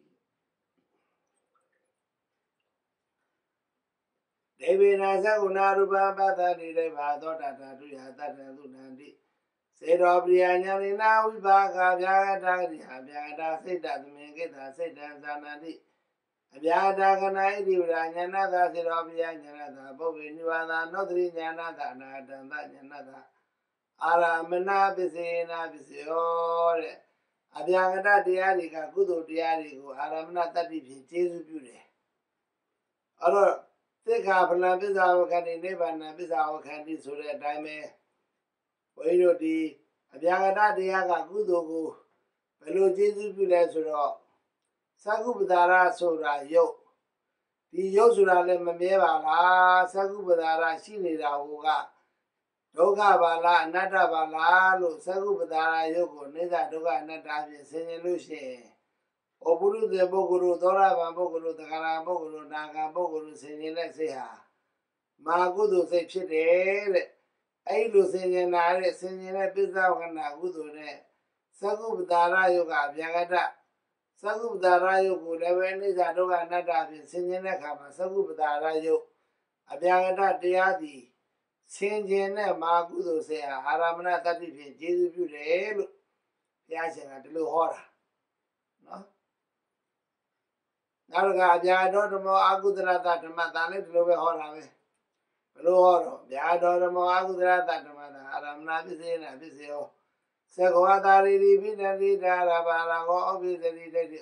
ဒေဝေနသကုဏရူပပတ္တိဒေဝသောတာဓာတုယတတ္တသုနန္တိစေတောပရိယညာနိနာဝိဘာဂဗျာဂတကရိယာဗျာဂတစိတ်တသမင်ကိတစိတ်တံသာနန္တိအဗျာဒကနာဣတိဝရညာဏသာစေတောပရိယညာဏသာပုဗ္ဗေနိဝါဒနောတရိညာဏသာအနာတံသညာဏသာအာရမဏပစ္စေနာပစ္စယောတဲ့အဗျာဂတတရားတွေကကုသိုလ်တရားတွေကိုအာရမဏတတ္တိဖြင့်ကျေစုပြုတယ်အဲ့တော့သိက္ခာဖလံပိဇာဝကတိနိဗ္ဗာန်ပိဇာဝကတိဆိုတဲ့အတိုင်းပဲဘုန်းကြီးတို့ဒီအဗျာဂတတရားကကုသိုလ်ကိုဘယ်လိုကျေစုပြုလဲဆိုတော့သကုပ္ပဒါရဆိုတာယုတ်ဒီယုတ်ဆိုတာလည်းမမြဲပါလားသကုပ္ပဒါရရှိနေတာကဒုက္ခပါလားအနတ္တပါလားလို့သကုပ္ပဒါရယုတ်ကိုနိစ္စဒုက္ခအနတ္တဖြင့်ဆင်ခြင်လို့ရှိရင်ဩပုရုသေပုဂ္ဂိုလ်သောရဗံပုဂ္ဂိုလ်သက္ကရာပုဂ္ဂိုလ်နာဂံပုဂ္ဂိုလ်ဆင်ခြင်တဲ့စိတ်ဟာမာကုသိုလ်စိတ်ဖြစ်တယ်တဲ့အဲ့လိုဆင်ခြင်တာတဲ့ဆင်ခြင်တဲ့ပိဿဝကနာကုသိုလ်နဲ့သကုပ္ပဒါရယုတ်ကအဗျာဂတ Sakupatara yoke level Nisa Doga Nata Sinjanaka, Sakupatara yoke, Abiagata Diadi, Sinjana Magudo say, Aramana Tati, Jesus Buddha, Yasha, the little horror. No? Naraga, Yadormo Agudra that Matane, the lower horror. Loro, Yadormo Agudra that Mata, Aramna Visina, Visio. Sequatari, Vinadi, Darabara, obviously,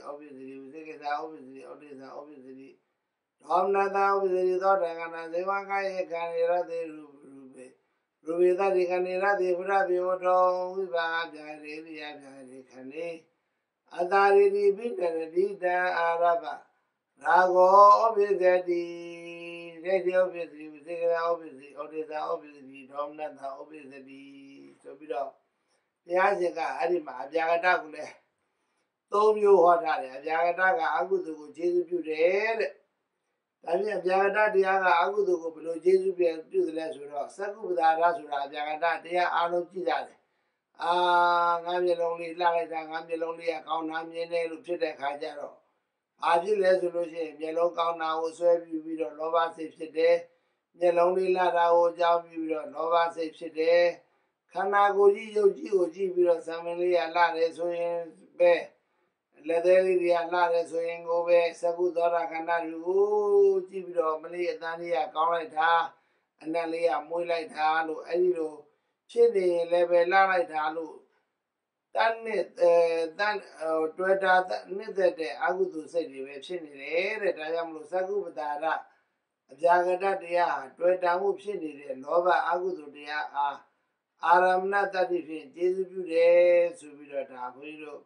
obviously. Omnada, obviously, Dotagana, the Wanga, Canera, the Rube. Rubida, the Canera, the Brabioto, Viva, Cane. Adari, Vinadi, Araba. Rago, obviously, radio, obviously, obviously, Domnada, obviously, so be dog. Yazika, Adima, Jagatagule. Told you what I Jagataga Agudu, Jesus Buddha. I mean, Jagata, the Aga Agudu, below Jesus to the less with us. Sakuda Rasura, Jagata, dear Alo Chizade. Ah, I'm the lonely Lalita, I'm the lonely account, I'm the name of Chita Kajaro. I did resolution, yellow count now, so we don't know what safe today. The lonely lad, old job, we don't know what safe today. Kanagoji, Yoji, we don't summon a lot as we bear. Leatherly, a lot as we go away, Sagudora, Canaru, Jibido, Malia, Dania, Correta, and Nalia, Moonlight Halu, Edido, Chili, Level, Light Halu. Dan Twitter, neither the Agudu said, you have seen it, I am Lusagu, Jagada, dear, Twitter, whoop, seen it, Nova Agudu, dear, Aramna, that if it is today, to be the Tabuino,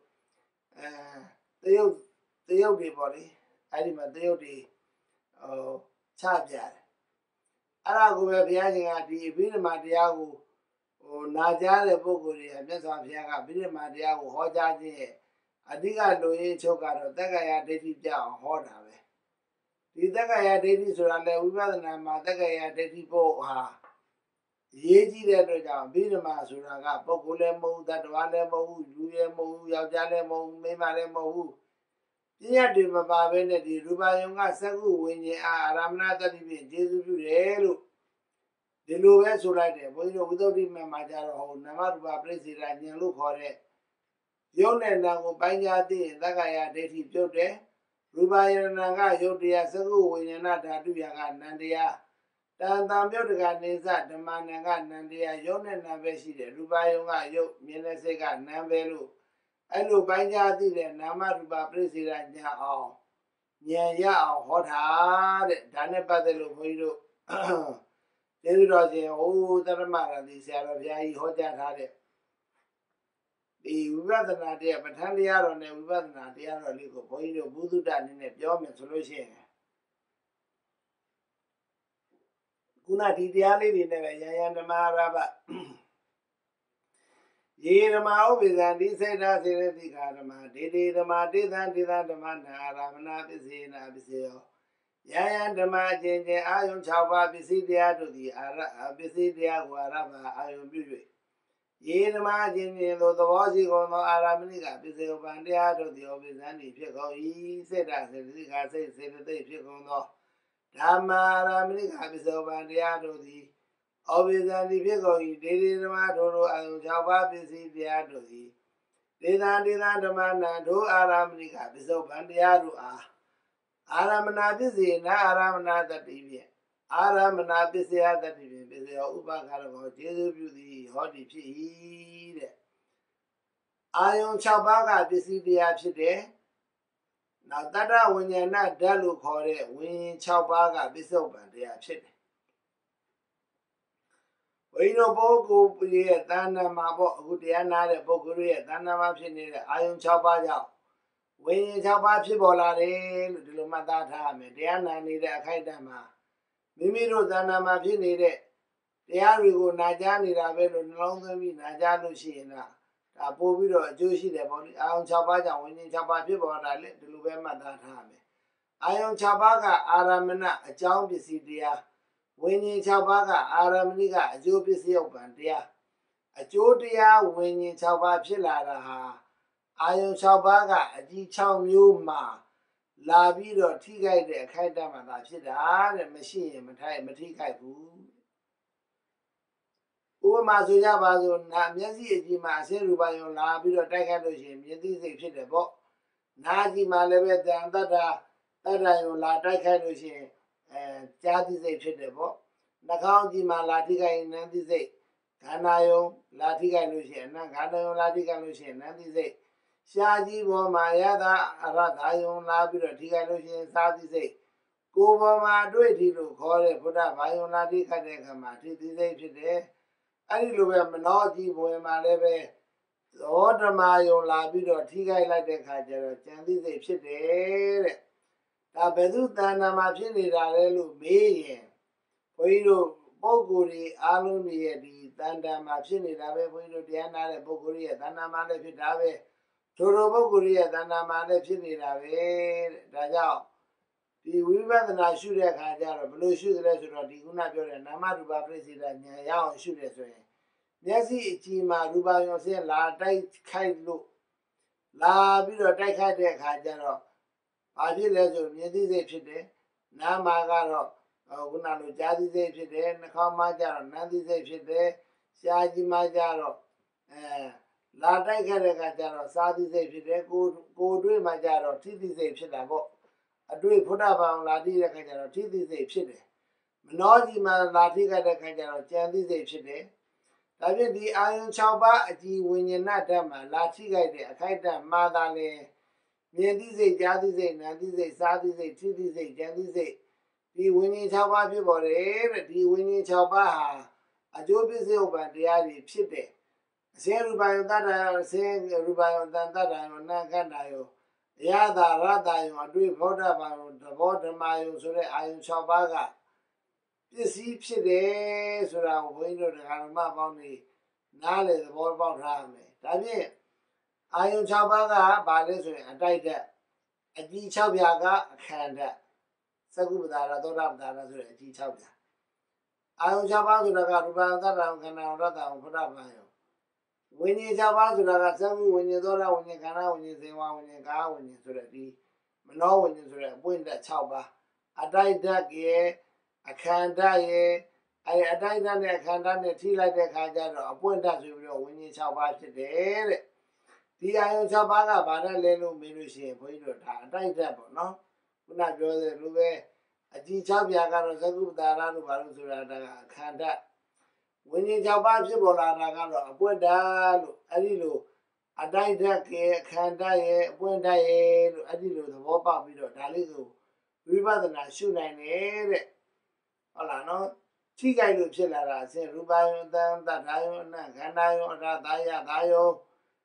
the Yogi body, Adima, the Yogi, Charger. Arago, the Addy, Vinama, Diago. Najale Boguri, and Miss Afiaga, Billy Madia, Hojaji, Adiga Loye Chokaro, Dagaya Deti Jam, Hodave. The Dagaya Deti Surale, Uvanama, Dagaya Deti Bo Ha. Yeji Ledoja, Billy Masuraga, Bokulemo, that Walemo, Yuyemo, Yajalemo, Memalemo. Tia de Baba Veneti, Rubayunga Sagu, when ye are Ramnata, Jesus. The Luve Surade, without him, Majaro, Namaruba, President, and look for it. Yone Nango Banyadi, Dagaya, Deti Jote, Rubaya Naga, Yodia Sagu, when you're not a Duyaga, Nandia. Tandam Yoga Nisa, the Managa, Nandia, Yone Naveshi, Rubayunga, Yo, Minesega, Nambelu. I look Banyadi, Namaruba, President, Yao. Nya, hot hard, Dane Badelo. David Roger, oh, the Ramara, the Sarabia, Hoja had it. The weather not there, but Handia on the weather not there, or Lico, Poino, Budu, done in a job and solution. Kuna Tidiali in the Yayan Maraba. Yerama with and he said, I said, the Karama, did the Mati than the Mana, Ramana, Pisina, Pisio. Yayan the Martin, Ion Chava, Pisidia to the Pisidia, Guaraba, Ion Bury. Yen margin, though the Wazi on Aramica, Pisio Bandia to the office and if you go, he said, I said, if you go, no. Tama Aramica, Pisio Bandia to the office and if you go, he did it, Matoro, and Java, Pisidia to the. Did not the man do Aramica, Pisio Bandia to Aramana busy, na Aramana that TV. Aramana busy at that TV, busy Ubakarabo, Jesus beauty, hotty cheese. Ion Chabaga, busy the abside. Now that when you're not Dalu Kore, when Chabaga, busy open the abside. We know Bogu, Dana Mabo, Gudiana, Boguria, Dana Mapsini, Ion Chabaja. When you tell about people are in the Lumata, Mediana need a Kaidama. Mimiro Dana Mapi need it. The Arigo Najani Ravel, Longomi, Najano Shina. A Bobiro, Joshi, the body, Ion Chabaja, when you tell about people are let the Lubema that time. Ion Chabaga, Aramana, a Jambi Sidia. When you Chabaga, Aramniga, a Jobi Siopan, dear. A Jodia, when you tell about Pilara. အာယုံ6ပါးကအကြီး6မျိုးမှာလာပြီးတော့ထိခိုက်တဲ့အခိုက်အတန့်မှာသာဖြစ်တာတဲ့မရှိရင်မထိခိုက်ဘူးဥပမာဆိုကြပါစို့မျက်စိအကြည့်မှာအစင်းရူပယုံလာပြီးတော့တိုက်ခိုက်လို့ရှိရင်မြင်သိစိတ်ဖြစ်တယ်ပေါ့နားကြည့်မှာလည်းပဲတန်တတ္တာယုံလာတိုက်ခိုက်လို့ရှိရင်ကြားသိစိတ်ဖြစ်တယ်ပေါ့နှာခေါင်းကြည့်မှာလာထိခိုက်ရင်နားသိစိတ်ခန္ဓာယုံလာထိခိုက်လို့ရှိရင်ခန္ဓာယုံလာထိခိုက်လို့ရှိရင်နားသိစိတ်ရှားကြီးပေါ်မှာရတာအရသာယုံလာပြီးတော့ထိခိုက်လို့ရှိရင်စားသိစိတ်ကိုယ်ပေါ်မှာတွေ့ထီလို့ခေါ်တဲ့ဘုဒ္ဓဘာယုံလာထိခိုက်တဲ့အခါမှာထိသိစိတ်ဖြစ်တယ်အဲ့ဒီလိုပဲမနောကြည့်ပေါ်မှာလည်းပဲသဘောဓမ္မယုံလာပြီးတော့ထိခိုက်လိုက်တဲ့အခါကျတော့ကြံသိစိတ်ဖြစ်တယ်တဲ့ဒါဘယ်သူတဏ္ဍာမှာဖြစ်နေတာလဲလို့မေးရင်ဘုန်းကြီးတို့ပုဂ္ဂိုလ်တွေအားလုံးရဲ့ဒီတဏ္ဍာမှာဖြစ်နေတာပဲဘုန်းကြီးတို့တရားနာတဲ့ပုဂ္ဂိုလ်ရဲ့တဏ္ဍာမှာလည်းဖြစ်တာပဲထိုပုဂ္ဂိုလ်ရဲ့တဏ္ဍာမှာလည်းဖြစ်နေတာပဲတဲ့ဒါကြောင့်ဒီဝိပဿနာရှုတဲ့အခါကျတော့ဘယ်လိုရှုသလဲဆိုတော့ဒီခုနပြောတဲ့နာမရူပပရိစ္ဆေဒဉာဏ်ရအောင်ရှုတယ်ဆိုရင်မျက်စိအကြည့်မှာရူပယုံဆင်းလာတိုက်ခိုက်လို့လာပြီးတော့တိုက်ခိုက်တဲ့အခါကျတော့ဘာဖြစ်လဲဆိုမြင်သိစိတ်ဖြစ်တယ်နားမှာကတော့ခုနလိုကြားသိစိတ်ဖြစ်တယ်နှာခေါင်းမှာကျတော့နားသိစိတ်ဖြစ်တယ်ရှားကြီးမှာကျတော့လာတိုက်ခဲ့တဲ့အခါကျတော့စားသိစိတ်ဖြစ်တယ်ကိုတွေ့မှာကျတော့ထိသိစိတ်ဖြစ်တာပေါ့အတွေ့ဘုဒ္ဓဘာသာလာထိတဲ့အခါကျတော့ထိသိစိတ်ဖြစ်တယ်မနောကြီးမှာလာထိခဲ့တဲ့အခါကျတော့ကြံသိစိတ်ဖြစ်တယ်ဒါဖြင့်ဒီအာယုံ6ပါးအကြည်ဝိညာဏဓာတ်မှာလာထိခိုက်တဲ့အခိုက်အတန့်မှာသာလေမြင်သိစိတ်ကြားသိစိတ်နားသိစိတ်စားသိစိတ်ထိသိစိတ်ကြံသိစိတ်ဒီဝိညာဉ်6ပါးဖြစ်ပေါ်တယ်တဲ့ဒီဝိညာဉ်6ပါးဟာအကျိုးပြည့်စုံဥပ္ပံတရားတွေဖြစ်တယ်အစင်းရူပယုံတတ္တအစင်းရူပယုံတန်တတ္တယုံနာခန္ဓာယုံရတာရတာယုံအတွေ့ဘောဓဘာယုံသဘောဓမ္မယုံဆိုတဲ့အာယုံ6ပါးကပစ္စည်းဖြစ်တယ်ဆိုတာကိုဘုန်းကြီးတို့တရားဓမ္မပေါင်းတွေနားလေသဘောပေါက်ထားရမယ်ဒါဖြင့်အာယုံ6ပါးကဘာလဲဆိုရင်အတိုက်ဓာတ်အကြည်6ပြားကအခန္ဓာသကုပ္ပဒါရသောတာပဒါရဆိုတဲ့အကြည်6ပြားအာယုံ6ပါးဆိုတာကရူပယုံတတ္တယုံခန္ဓာယုံရတ္တယုံဘုဒ္ဓဘာယုံဝိညာဉ်6ပါးဆိုတာကသကုဝိညာဉ်သောတာဝိညာဉ်ခန္ဓာဝိညာဉ်စေဝဝိညာဉ်ကာဝိညာဉ်ဆိုတဲ့ဒီမနောဝိညာဉ်ဆိုတဲ့အပွင့်ဓာတ်6ပါးအတိုက်ဓာတ်ရဲ့အခန္ဓာရဲ့အတိုက်ဓာတ်နဲ့အခန္ဓာနဲ့ထိလိုက်တဲ့အခါကျတော့အပွင့်ဓာတ်ဆိုပြီးတော့ဝိညာဉ်6ပါးဖြစ်တယ်တဲ့ဒီအာယုံ6ပါးကဘာနဲ့လဲလို့မေးလို့ရှိရင်ဘုန်းကြီးတို့ဒါအတိုက်ဓာတ်ပေါ့နော်ခုနပြောတဲ့လူပဲအကြည်6ပြားကတော့သကုပ္ပဒါရလို့ဘာလို့ဆိုတာဒါကအခန္ဓာဝိညာဉ်6ပါးဖြစ်ပေါ်လာတာကတော့အပွင့်ဓာတ်လို့အဲ့ဒီလိုအတိုက်ဓာတ်ရဲ့အခန္ဓာရဲ့အပွင့်ဓာတ်ရဲ့လို့အဲ့ဒီလိုသဘောပေါက်ပြီးတော့ဒါလေးကိုဝိပဿနာရှုနိုင်တယ်တဲ့ဟုတ်လားနော်ထိခိုက်လို့ဖြစ်လာတာအစဉ်ရူပယုံတန်တတ္ထာယုံအနံခန္ဓာယုံအရသာယသာယုံ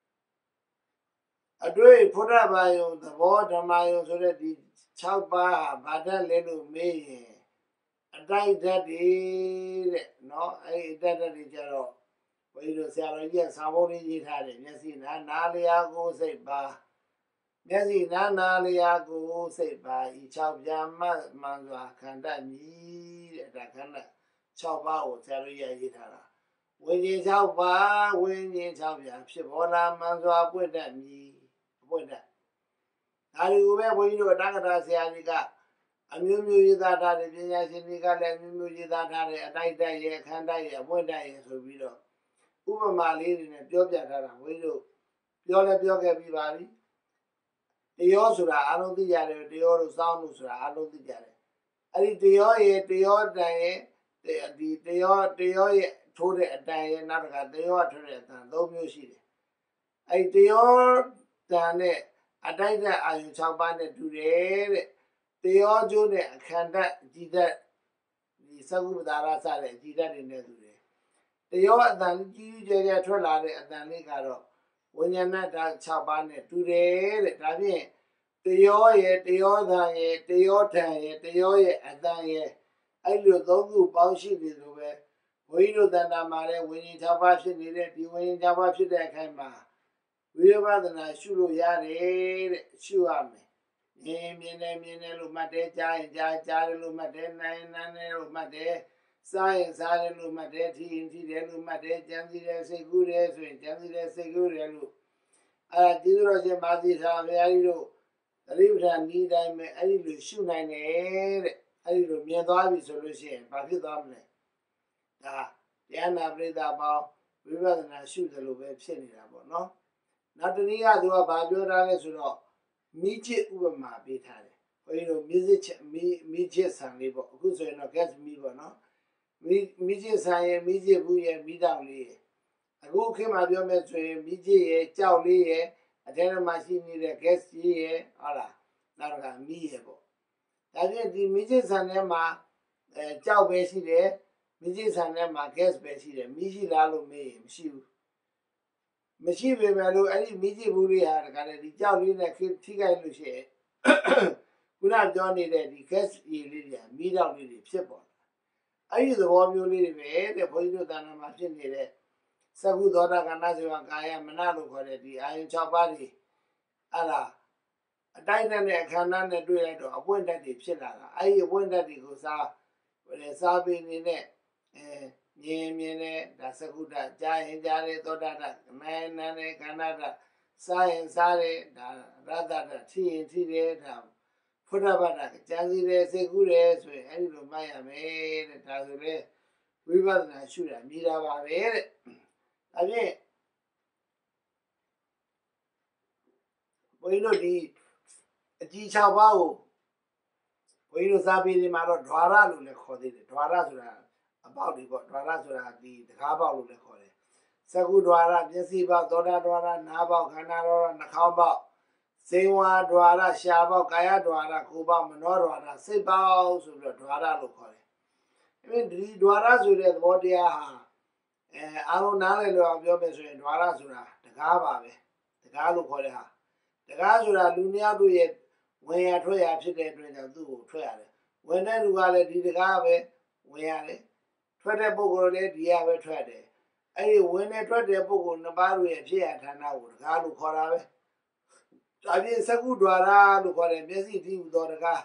အတွေ့ဘုဒ္ဓဘာယုံသဘောဓမ္မယုံဆိုတဲ့ဒီ6ပါးဟာဘာဓာတ်လဲလို့မေးရင်အတိုက်ဓာတ်တွေတဲ့နော်အဲ့ဒီအတိုက်ဓာတ်တွေကြတော့ဘုန်းကြီးတို့ဆရာတော်ကြီးကစာပုံးလေးရေးထားတယ်မျက်စိနားလျာကိုစိတ်ပါမျက်စိနားလျာကိုစိတ်ပါဤ6ပြားမှန်စွာခန္ဓာမြည်တဲ့ဒါခန္ဓာ6ပါးကိုဆရာတော်ကြီးရေးထားတာဝိညာဉ်6ပါးဝိညာဉ်6ပြားဖြစ်ပေါ်လာမှန်စွာပွင့်တတ်မြည်ပွင့်တတ်ဒါတွေကိုပဲဘုန်းကြီးတို့တက္ကရာဆရာကြီးကအမျိုးမျိုးရေးသားထားတယ်ပညာရှင်တွေကလည်းအမျိုးမျိုးရေးသားထားတယ်အတိုက်ဓာတ်ရဲ့အခန္ဓာရဲ့အပွင့်ဓာတ်ရဲ့ဆိုပြီးတော့ဥပမာလေးတွေနဲ့ပြောပြထားတာဘုန်းကြီးတို့ပြောခဲ့ပြီးပါပြီတယောဆိုတာအလုံးသိကြတယ်တယောလို့စောင်းလို့ဆိုတာအလုံးသိကြတယ်အဲ့ဒီတယောရဲ့တယောတန်ရဲ့ဒီတယောရဲ့ထိုးတဲ့အတန်ရဲ့နောက်တစ်ခါတယောထိုးတဲ့အတန်၃မျိုးရှိတယ်အဲ့ဒီတယောတန်နဲ့အတိုက်ဓာတ်အာယုံ6ပါးနဲ့တူတယ်တဲ့တယောကျိုးနဲ့အခန္ဓာကြည်ဓာတ်ဒီသကုပ္ပဒါရစတဲ့ကြည်ဓာတ်တွေနဲ့တူတယ်တယောအတန်ကြီးကြီးကျယ်ထွက်လာတဲ့အတန်လေးကတော့ဝိညာဏဓာတ်6ပါးနဲ့တူတယ်တဲ့ဒါဖြင့်တယောရဲ့တယောသံရဲ့တယောထံရဲ့တယောရဲ့အတန်ရဲ့အဲ့လို၃ခုပေါင်းရှိနေလို့ပဲဘုန်းကြီးတို့တဏ္ဍာမှာလည်းဝိညာဉ်6ပါးဖြစ်နေတဲ့ဒီဝိညာဉ်6ပါးဖြစ်တဲ့အခိုင်မှာဝိပဿနာရှုလို့ရတယ်တဲ့ရှုရမယ်မြင်တယ်လို့မှတ်တယ်ကြားရင်ကြားတယ်လို့မှတ်တယ်နားတယ်လို့မှတ်တယ်စားရင်စားတယ်လို့မှတ်တယ်ထိရင်ထိတယ်လို့မှတ်တယ်ကြံစည်တယ်စိတ်ကူးတယ်ဆိုရင်ကြံစည်တယ်စိတ်ကူးတယ်လို့ကျေးဇူးတော်ရှင်မာစီသာဘုရားကြီးတို့သတိပဋ္ဌာန်ဤတိုင်းပဲအဲ့ဒီလိုရှုနိုင်တယ်တဲ့အဲ့ဒီလိုမြင်သွားပြီဆိုလို့ရှိရင်ဘာဖြစ်သွားမလဲဒါတရားနာပရိသတ်ပေါင်းဝိပဿနာရှုတယ်လို့ပဲဖြစ်နေတာပေါ့နော်နောက်တနည်းကသူကဘာပြောထားလဲဆိုတော့မိချစ်ဥပမာပေးထားတယ်ဘုန်းကြီးတို့မိချစ်ဆံလေးပေါ့အခုဆိုရင်တော့ gas မီးပေါ့နော်မိချစ်ဆံရဲ့မိချစ်ဘူးရဲ့မိတောင်လေးရဲ့အခုခေတ်မှာပြောမယ်ဆိုရင်မိချစ်ရဲ့ကြောက်လေးရဲ့အထဲမှာရှိနေတဲ့ gas ကြီးရဲ့ဟုတ်လားနောက်ကမီးရဲ့ပေါ့ဒါဖြင့်ဒီမိချစ်ဆံထဲမှာကြောက်ပဲရှိတယ်မိချစ်ဆံထဲမှာ gas ပဲရှိတယ်မီးရှိလားလို့မေးရင်မရှိဘူးမရှိပေမဲ့လို့အဲ့ဒီမိချစ်ဘူးလေးဟာတခါလေဒီကြောက်လေးနဲ့ထိခိုက်လို့ရှိရင်ခုနပြောနေတဲ့ဒီ gas ရေလေးတွေမီးတောင်လေးတွေဖြစ်ပေါ်အဲ့ဒီသဘောမျိုးလေးတွေပဲတဲ့ဘုန်းကြီးတို့တဏ္ဍာမှာဖြစ်နေတဲ့သကုသောတာကဏ္ဍစေဝကာယမနလို့ခေါ်တဲ့ဒီအာယု6ပါးတွေအဲ့ဒါအတိုင်းနဲ့အခန္ဓာနဲ့တွေ့လိုက်တော့အပွင့်တက်တွေဖြစ်လာတာအဲ့ဒီအပွင့်တက်တွေကိုစားပေနေတဲ့မြင်တဲ့ဒါသကုတ္တကြားရင်ကြားတယ်သောတာတနာနဲ့ခန္ဓာတစားရင်စားတယ်ဒါရတ္တတထိရင်ထိတယ်ဒါဖုဒ္ဓဘာသာကြံစီတယ်စိတ်ကူးတယ်ဆိုရင်အဲ့ဒီလိုမှတ်ရမယ်တဲ့ဒါဆိုလေဝိပဿနာရှုတာမြည်တာပါပဲတဲ့ဒါဖြင့်ဘုန်းကြီးတို့ဒီအကြည်6ပါးကိုဘုန်းကြီးတို့စာပေတွေမှာတော့ဓွာရလို့လည်းခေါ်သေးတယ်ဓွာရဆိုတာအပေါက်တွေပေါ့ဓွာရဆိုတာဒီတကားပေါက်လို့လည်းခေါ်တယ်သကုဓွာရမျက်စိပေါက်သောတာဓွာရနားပေါက်ခန္ဓာဓွာရနှာခေါင်းပေါက်စေဝါဓွာရရှားပေါက်ကာယဓွာရကိုယ်ပေါက်မနောဓွာရစိတ်ပေါက်ဆိုပြီးတော့ဓွာရလို့ခေါ်တယ်ဒီဓွာရဆိုတဲ့သဘောတရားဟာအားလုံးနားလည်လို့ပြောမယ်ဆိုရင်ဓွာရဆိုတာတကားပါပဲတကားလို့ခေါ်တဲ့ဟာတကားဆိုတာလူများတို့ရဲ့ဝင်ရထွက်ရဖြစ်တဲ့အတွက်ကြောင့်သူ့ကိုထွက်ရတယ်ဝင်တဲ့လူကလည်းဒီတကားပဲဝင်ရတယ်ထွက်တဲ့ပုဂ္ဂိုလ်လည်းဒီကပဲထွက်တယ်အဲ့ဒီဝင်နဲ့ထွက်တဲ့ပုဂ္ဂိုလ်နှစ်ပါးတို့ရဲ့ဖြစ်ရဌာနကိုတကားလို့ခေါ်တာပဲဒါပြင်သကုဓွာရလို့ခေါ်တဲ့မျက်စိထိဟူသောတကား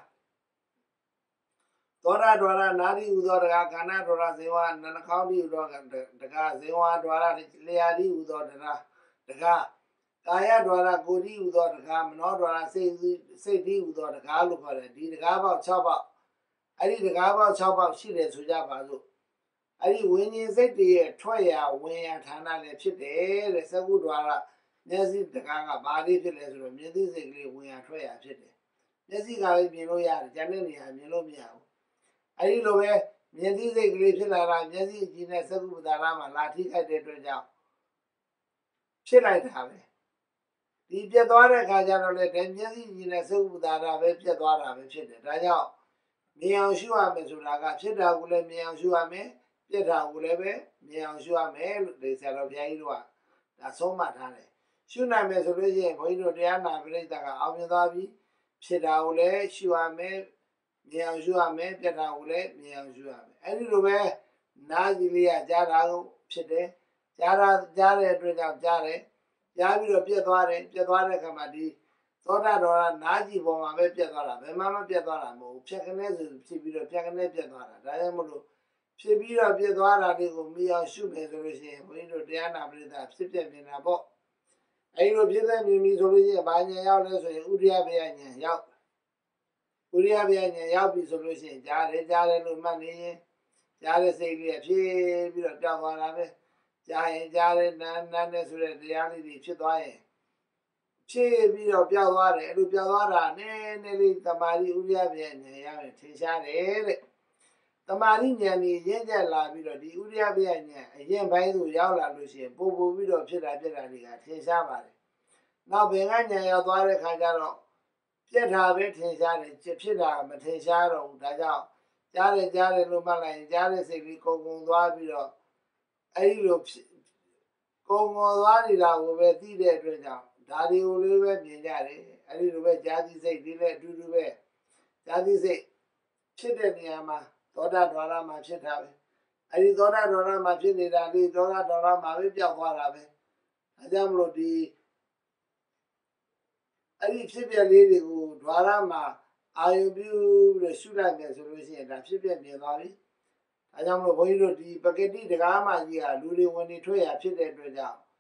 သောတာဓွာရနာတိဟူသောတကားခန္ဓာဓွာရဇေဝနှနှခေါင်းတိဟူသောတကားဇေဝဓွာရလျာတိဟူသောတကားကာယဓွာရကိုယ်တိဟူသောတကားမနောဓွာရစိတ်တိဟူသောတကားလို့ခေါ်တယ်ဒီတကားပေါက်6ပေါက်အဲ့ဒီတကားပေါက်6ပေါက်ရှိတယ်ဆိုကြပါစို့အဲ့ဒီဝိညာဉ်စိတ်တွေရဲ့ထွက်ရဝင်ရဌာနလည်းဖြစ်တယ်တဲ့သကုဓွာရမျက်စိတကားကဘာလေးဖြစ်လဲဆိုတော့မျက်စိစိတ်ကလေးဝင်ရထွက်ရဖြစ်တယ်မျက်စိကလည်းမြင်လို့ရတယ်ဉာဏ်နဲ့နေရာမြင်လို့မရဘူးအဲ့ဒီလိုပဲမျက်စိစိတ်ကလေးဖြစ်လာတာမျက်စိအကြည့်နဲ့သကုပ္ပဒါရမှာလာထိခိုက်တဲ့အတွက်ကြောင့်ဖြစ်လိုက်တာပဲဒီပြတ်သွားတဲ့အခါကျတော့လေမျက်စိကြည့်နဲ့သကုပ္ပဒါရပဲပြတ်သွားတာပဲဖြစ်တယ်ဒါကြောင့်မြင်အောင်ရှုရမယ်ဆိုတာကဖြစ်တာကိုလည်းမြင်အောင်ရှုရမယ်ပြတ်တာကိုလည်းပဲမြင်အောင်ရှုရမယ်လို့ဒီဆရာတော်ဘုရားကြီးတို့ကဒါဆုံးမထားတယ်ရှုနိုင်မယ်ဆိုလို့ရှိရင်ဘုန်းကြီးတို့တရားနာပရိသတ်ကအောင်မြင်သွားပြီဖြစ်တာကိုလည်းရှုရမယ်မြင်အောင်ရှုရမယ်ပြတ်တာကိုလည်းမြင်အောင်ရှုရမယ်အဲ့ဒီလိုပဲနားကြည့်လေးကကြားတာကိုဖြစ်တယ်ကြားတဲ့အတွက်ကြောင့်ကြားတယ်ကြားပြီးတော့ပြတ်သွားတယ်ပြတ်သွားတဲ့အခါမှာဒီသောတာတော်ကနားကြည့်ပေါ်မှာပဲပြတ်သွားတာဘယ်မှမပြတ်သွားတာမဟုတ်ဘူးဖြတ်ကနေဆိုဖြစ်ပြီးတော့ဖြတ်ကနေပြတ်သွားတာဒါကြောင့်မလို့ဖြစ်ပြီးတော့ပြတ်သွားတာလေးကိုမြင်အောင်ရှုမယ်ဆိုလို့ရှိရင်ဘုန်းကြီးတို့တရားနာပရိသတ်ဖြစ်ပြမြင်တာပေါ့အဲ့လိုဖြစ်တဲ့မြင်ပြီဆိုလို့ရှိရင်ဘာဉာဏ်ရောက်လဲဆိုရင်ဥဒိယဘေယဉာဏ်ရောက်ဥဒိယဘေယဉာဏ်ရောက်ပြီဆိုလို့ရှိရင်ကြားတယ်လို့မှတ်နေရင်ကြားတဲ့စိတ်လေးဖြစ်ပြီးတော့ပြောင်းသွားတာပဲကြားရင်ကြားတယ်နားတယ်ဆိုတဲ့တရားလေးတွေဖြစ်သွားရင်ဖြစ်ပြီးတော့ပြောင်းသွားတယ်အဲ့လိုပြောင်းသွားတာနည်းနည်းလေးတမာတိဥဒိယဘေယဉာဏ်ရောက်ရင်ထင်ရှားတယ်တဲ့တမာတိဉာဏ်ကြီးရင့်ကျက်လာပြီးတော့ဒီဥဒိယဘေယဉာဏ်အရင်ပိုင်းသို့ရောက်လာလို့ရှိရင်ပို့ပြီးတော့ဖြစ်တာတွေကထင်ရှားပါတယ်နောက်ဘင်္ဂဉာဏ်ရောက်သွားတဲ့ခါကျတော့ပြက်တာပဲထင်ရှားတယ်ဖြစ်တာမထင်ရှားတော့ဘူးဒါကြောင့်ကြားတယ်လို့မှတ်လိုက်ရင်ကြားတဲ့စိတ်လေးကုံသွားပြီးတော့အဲ့ဒီလိုကုံသွားနေတာကိုပဲသိတဲ့အတွက်ကြောင့်ဒါတွေကိုလေးပဲမြင်ကြတယ်အဲ့ဒီလိုပဲကြားသိစိတ်ဒီလည်းအတူတူပဲကြားသိစိတ်ဖြစ်တဲ့နေရာမှာသောတာဓွာရမှာဖြစ်တာပဲအဲ့ဒီသောတာဓွာရမှာဖြစ်နေတာလေးသောတာဓွာရမှာပဲပြောက်သွားတာပဲဒါကြောင့်မလို့ဒီအဲ့ဒီဖြစ်ပြလေးတွေကိုဓွာရမှာအာယုပြုပြီးရှုလိုက်မယ်ဆိုလို့ရှိရင်ဒါဖြစ်ပြမြင်သွားပြီဒါကြောင့်မလို့ဘုန်းကြီးတို့ဒီပကတိတကားမှကြီးကလူတွေဝင်နေထွက်ရဖြစ်တဲ့အတွက်ကြောင့်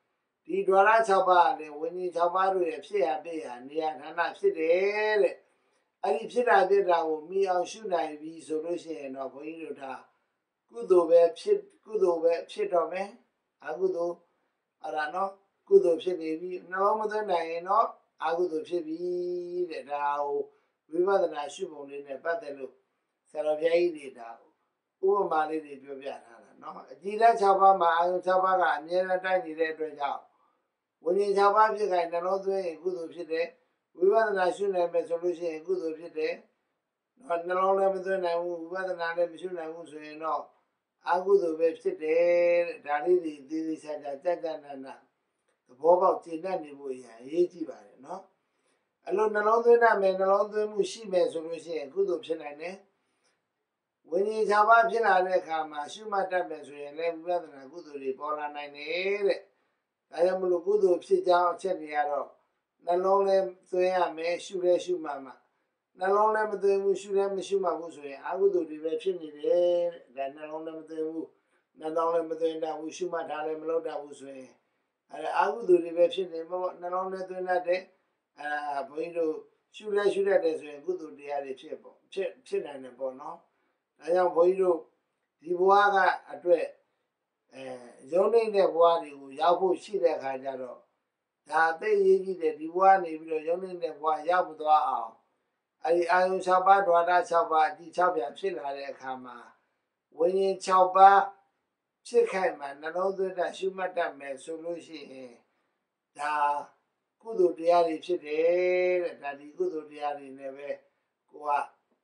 ဒီဒွါရ6ပါးလည်းဝိညာဉ်6ပါးတို့ရဲ့ဖြစ်ရပြည့်ရနေရာဌာနဖြစ်တယ်တဲ့အဲ့ဒီဖြစ်တာပြတာကိုမိအောင်ရှုနိုင်ပြီဆိုလို့ရှိရင်တော့ဘုန်းကြီးတို့ဒါကုသိုလ်ပဲဖြစ်တော့မယ်အကုသိုလ်အဲ့ဒါနော်ကုသိုလ်ဖြစ်နေပြီနှလုံးမသွင်းနိုင်ရင်တော့အကုသိုလ်ဖြစ်ပြီတဲ့ဒါကိုဝိပဿနာရှုပုံလေးနဲ့ပတ်သက်လို့ဆရာတော်ဘုရားကြီးတွေဒါဥပမာလေးတွေပြောပြထားတာနော်အကြည်ဓာတ်6ပါးမှာအာယုံ6ပါးကအမြဲတမ်းတိုက်နေတဲ့အတွက်ကြောင့်ဝိညာဉ်6ပါးဖြစ်ခိုင်နှလုံးသွင်းရင်ကုသိုလ်ဖြစ်တယ်ဝိပဿနာရှုနိုင်မယ်ဆိုလို့ရှိရင်ကုသိုလ်ဖြစ်တယ်နှလုံးလည်းမသွင်းနိုင်ဘူးဝိပဿနာလည်းမရှုနိုင်ဘူးဆိုရင်တော့အကုသိုလ်ပဲဖြစ်တယ်ဒါလေးတွေသေသေးချာချာကြကြနာနာသဘောပေါက်ကျင့်တတ်နေဖို့အရေးကြီးပါတယ်နော်အဲ့လိုနှလုံးသွင်းနိုင်မယ်နှလုံးသွင်းမှုရှိမယ်ဆိုလို့ရှိရင်ကုသိုလ်ဖြစ်နိုင်တယ်ဝိညာဉ်6ပါးဖြစ်လာတဲ့အခါမှာရှုမှတ်တတ်မယ်ဆိုရင်လည်းဝိပဿနာကုသိုလ်တွေပေါ်လာနိုင်တယ်တဲ့ဒါကြောင့်မလို့ကုသိုလ်ဖြစ်ကြောင်းအချက်တွေကတော့နှလုံးလည်းသွင်းရမယ်ရှုလည်းရှုမှမှာနှလုံးလည်းမသွင်းဘူးရှုလည်းမရှုမှဘူးဆိုရင်အကုသိုလ်တွေပဲဖြစ်နေတယ်ဒါနှလုံးလည်းမသွင်းဘူးနှလုံးလည်းမသွင်းတတ်ဘူးရှုမှတ်တာလည်းမလုပ်တတ်ဘူးဆိုရင်အဲ့အကုသိုလ်တွေပဲဖြစ်နေမှာပေါ့နှလုံးလည်းသွင်းတတ်တယ်ဘုန်းကြီးတို့ရှုလည်းရှုတတ်တယ်ဆိုရင်ကုသိုလ်တရားတွေဖြစ်နိုင်တယ်ပေါ့နော်ဒါကြောင့်ဘုန်းကြီးတို့ဒီဘဝကအတွက်ရုံးနေတဲ့ဘဝတွေကိုရောက်ဖို့ရှိတဲ့အခါကျတော့ဒါအသိရေးကြီးတယ်ဒီဘဝနေပြီးတော့ရုံးနေတဲ့ဘဝရောက်မသွားအောင်အဲ့ဒီအာယုံ6ပါးဒွါရ6ပါးအတိ6ပြန်ဖြစ်လာတဲ့အခါမှာဝိညာဉ်6ပါးဖြစ်ခိုင်မှာနှလုံးသွင်းတတ်ရှုမှတ်တတ်မယ်ဆိုလို့ရှိရင်ဒါကုသိုလ်တရားတွေဖြစ်တယ်တဲ့ဒါဒီကုသိုလ်တရားတွေနဲ့ပဲကိုက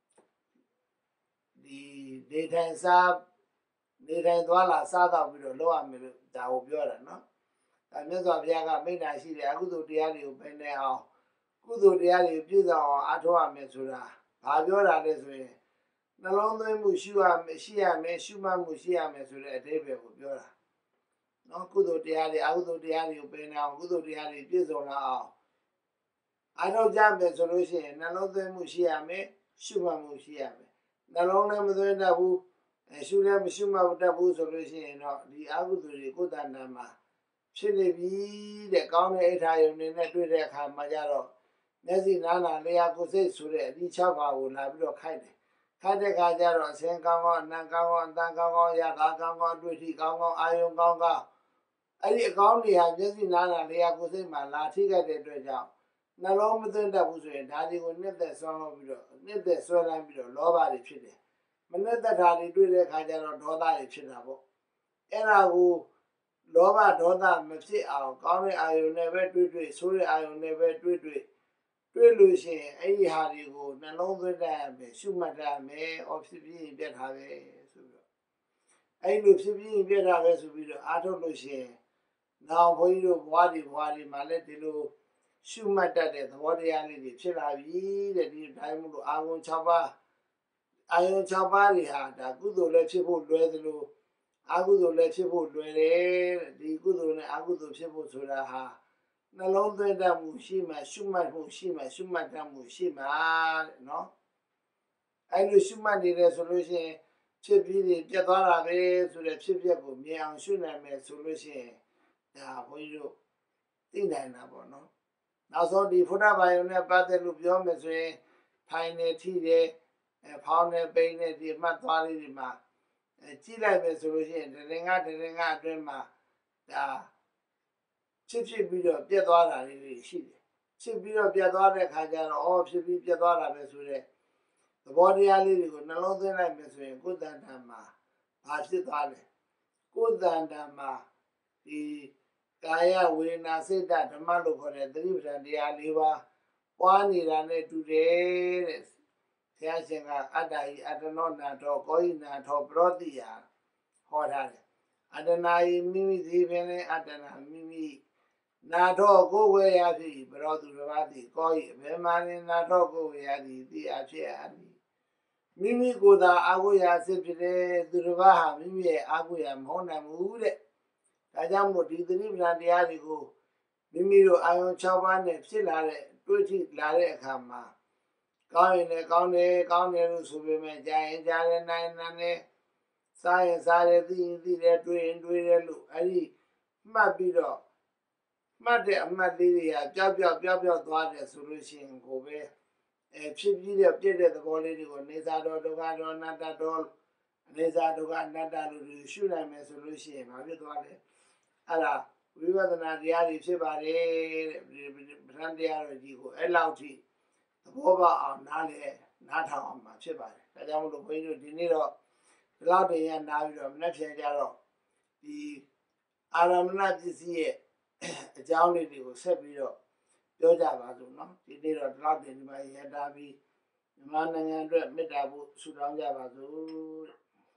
ဒီနေထိုင်သွားလာစားတော့ပြီးတော့လောက်ရမယ်လို့ဒါကိုပြောတာနော်ဒါမြတ်စွာဘုရားကမိန့်တာရှိတယ်အကုသိုလ်တရားတွေကိုပဲနေအောင်ကုသိုလ်တရားတွေပြည့်စုံအောင်အားထုတ်ရမယ်ဆိုတာဘာပြောတာလဲဆိုရင်နှလုံးသွင်းမှုရှိရမယ်ရှုမှတ်မှုရှိရမယ်ဆိုတဲ့အဓိပ္ပာယ်ကိုပြောတာနော်ကုသိုလ်တရားတွေအကုသိုလ်တရားတွေကိုပဲနေအောင်ကုသိုလ်တရားတွေပြည့်စုံလာအောင်အားထုတ်ကြမယ်ဆိုလို့ရှိရင်နှလုံးသွင်းမှုရှိရမယ်ရှုမှတ်မှုရှိရမယ်နှလုံးလည်းမသွင်းတတ်ဘူးရှုလည်းမရှုမှတ်တတ်ဘူးဆိုလို့ရှိရင်တော့ဒီအကုသိုလ်တွေကိုယ်တဏ္ဍာမှာဖြစ်နေပြီတဲ့ကောင်းတဲ့အိဋ္ဌာယုံနေနဲ့တွေ့တဲ့အခါမှာကြတော့မျက်စိနားနာလျှာကိုယ်စိတ်ဆိုတဲ့အဒီ6ပါးကိုလာပြီးတော့ခိုက်တယ်ခိုက်တဲ့အခါကျတော့အစင်ကောင်းကောင်းအနံကောင်းကောင်းအတန်ကောင်းကောင်းရတာကောင်းကောင်းတွေ့ထိကောင်းကောင်းအာယုံကောင်းကောင်းအဲ့ဒီအကောင်းတွေဟာမျက်စိနားနာလျှာကိုယ်စိတ်မှာလာထိခဲ့တဲ့အတွက်ကြောင့်နှလုံးမသွင်းတတ်ဘူးဆိုရင်ဒါတွေကိုနှစ်သက်ဆွမ်းလို့ပြီးတော့နှစ်သက်ဆွဲလန်းပြီးတော့လောဘတွေဖြစ်တယ်မနှစ်သက်တာတွေတွေ့တဲ့အခါကျတော့ဒေါသတွေဖြစ်တာပေါ့အဲ့ဒါကိုလောဘဒေါသမဖြစ်အောင်ကောင်းတဲ့အာယုန်နဲ့ပဲတွေ့ဆိုးတဲ့အာယုန်နဲ့ပဲတွေ့လို့ရှိရင်အဲ့ဒီဟာတွေကိုနှလုံးသွင်းတတ်ရမယ်ရှုမှတ်တတ်ရမယ်ဖြစ်ပြီးရင်ပြတ်တာပဲဆိုပြီးတော့အဲ့လိုဖြစ်ပြီးရင်ပြတ်တာပဲဆိုပြီးတော့အားထုတ်လို့ရှိရင်နောက်ဘုန်းကြီးတို့ဘဝတွေမှာလည်းဒီလိုရှုမှတ်တတ်တဲ့သဘောတရားလေးတွေဖြစ်လာပြီတဲ့ဒီတိုင်းမို့လို့အာယုံ6ပါးတွေဟာဒါကုသိုလ်လည်းဖြစ်ဖို့လွယ်သလိုအကုသိုလ်လည်းဖြစ်ဖို့လွယ်တယ်တဲ့ဒီကုသိုလ်နဲ့အကုသိုလ်ဖြစ်ဖို့ဆိုတာဟာနှလုံးသွင်းတတ်မှုရှိမှရှုမှတ်မှုရှိမှရှုမှတ်တတ်မှုရှိမှတဲ့နော်အဲ့လိုရှုမှတ်နေတယ်ဆိုလို့ရှိရင်ဖြစ်ပြီးပြတ်သွားတာပဲဆိုတဲ့ဖြစ်ပျက်ကိုမြင်အောင်ရှုနိုင်မယ်ဆိုလို့ရှိရင်ဒါဘုန်းကြီးတို့သိနိုင်တာပေါ့နော်နောက်ဆုံးဒီဖုဒ္ဓဘာယုံနဲ့ပတ်သက်လို့ပြောမယ်ဆိုရင်ထိုင်နေထိတယ်ဖောင်းနေပိန်နေဒီမှတ်သွားလေးတွေမှာကြည့်လိုက်မယ်ဆိုလို့ရှိရင်တရင်ကအတွင်းမှာဒါဖြစ်ပြီးတော့ပြတ်သွားတာလေးတွေရှိတယ်ဖြစ်ပြီးတော့ပြတ်သွားတဲ့ခါကျတော့ဖြစ်ပြီးပြတ်သွားတာပဲဆိုတဲ့သဘောတရားလေးတွေကိုနှလုံးသွင်းလိုက်မယ်ဆိုရင်ကိုယ်တဏ္ဍာမှာဘာဖြစ်သွားလဲကိုယ်တဏ္ဍာမှာဒီကာယဝေဒနာစိတ်ဓမ္မလို့ခေါ်တဲ့သတိပဋ္ဌာန်တရား၄ပါးပွားနေတာနဲ့တူတယ်တဲ့ဆရာရှင်ကအတ္တဤအတ္တနောနာထောကောဤနာထောပရောတိယဟောထားတယ်အတ္တနာဤမိမိဒီပင်လည်းအတ္တနာမိမိနာထောကိုယ်ဝေယဖြစ်ပရောသူတစ်ပါးသည်ကောဤအဘယ်မှလည်းနာထောကိုယ်ဝေယသည်တိအဖြစ်အသည်မိမိကိုယ်သာအာဟုရာစစ်ဖြစ်တဲ့သူတစ်ပါးဟာမိမိရဲ့အာဟုရာမဟုတ်နိုင်ဘူးတဲ့ဒါကြောင့်မို့ဒီသတိပဋ္ဌာန်တရားတွေကိုမိမိတို့အာယုံ6ပါးနဲ့ဖြစ်လာတဲ့တွေ့ထိလာတဲ့အခါမှာကောင်းရင်လည်းကောင်းတယ်လို့ဆိုပေမဲ့ကြားရင်ကြားတယ်နိုင်တယ်စားရင်စားတယ်သိရင်သိတယ်တွေ့ရင်တွေ့တယ်လို့အဲ့ဒီမှတ်ပြီးတော့မှတ်တဲ့အမှတ်လေးတွေကပျောက်သွားတယ်ဆိုလို့ရှိရင်ကိုပဲဖြစ်ပြီးတဲ့ပြည့်တဲ့သဘောလေးတွေကိုနေသာတော်ဒုက္ခတော်အနတ္တတော်အနေစာဒုက္ခအနတ္တလို့ရှုနိုင်မယ်ဆိုလို့ရှိရင်ဘာဖြစ်သွားလဲအဲ့ဒါဝိပဿနာတရားတွေဖြစ်ပါတယ်တဲ့ပဋ္ဌာန်းတရားတော်ကြီးကိုအဲ့လောက်ထိသဘောပေါက်အောင်နားထောင်အောင်မှာဖြစ်ပါတယ်ဒါကြောင့်မလို့ဘုန်းကြီးတို့ဒီနေ့တော့ဒီလောက်တည်းရနားပြီးတော့မနှက်ဖြန်ကြတော့ဒီအာရမဏပစ္စည်းရဲ့အကြောင်းလေးတွေကိုဆက်ပြီးတော့ပြောကြပါစို့နော်ဒီနေ့တော့ဒီလောက်တည်းဒီမှာရတာပြီးမြန်မာနိုင်ငံအတွက်မေတ္တာဖို့ဆုတောင်းကြပါစို့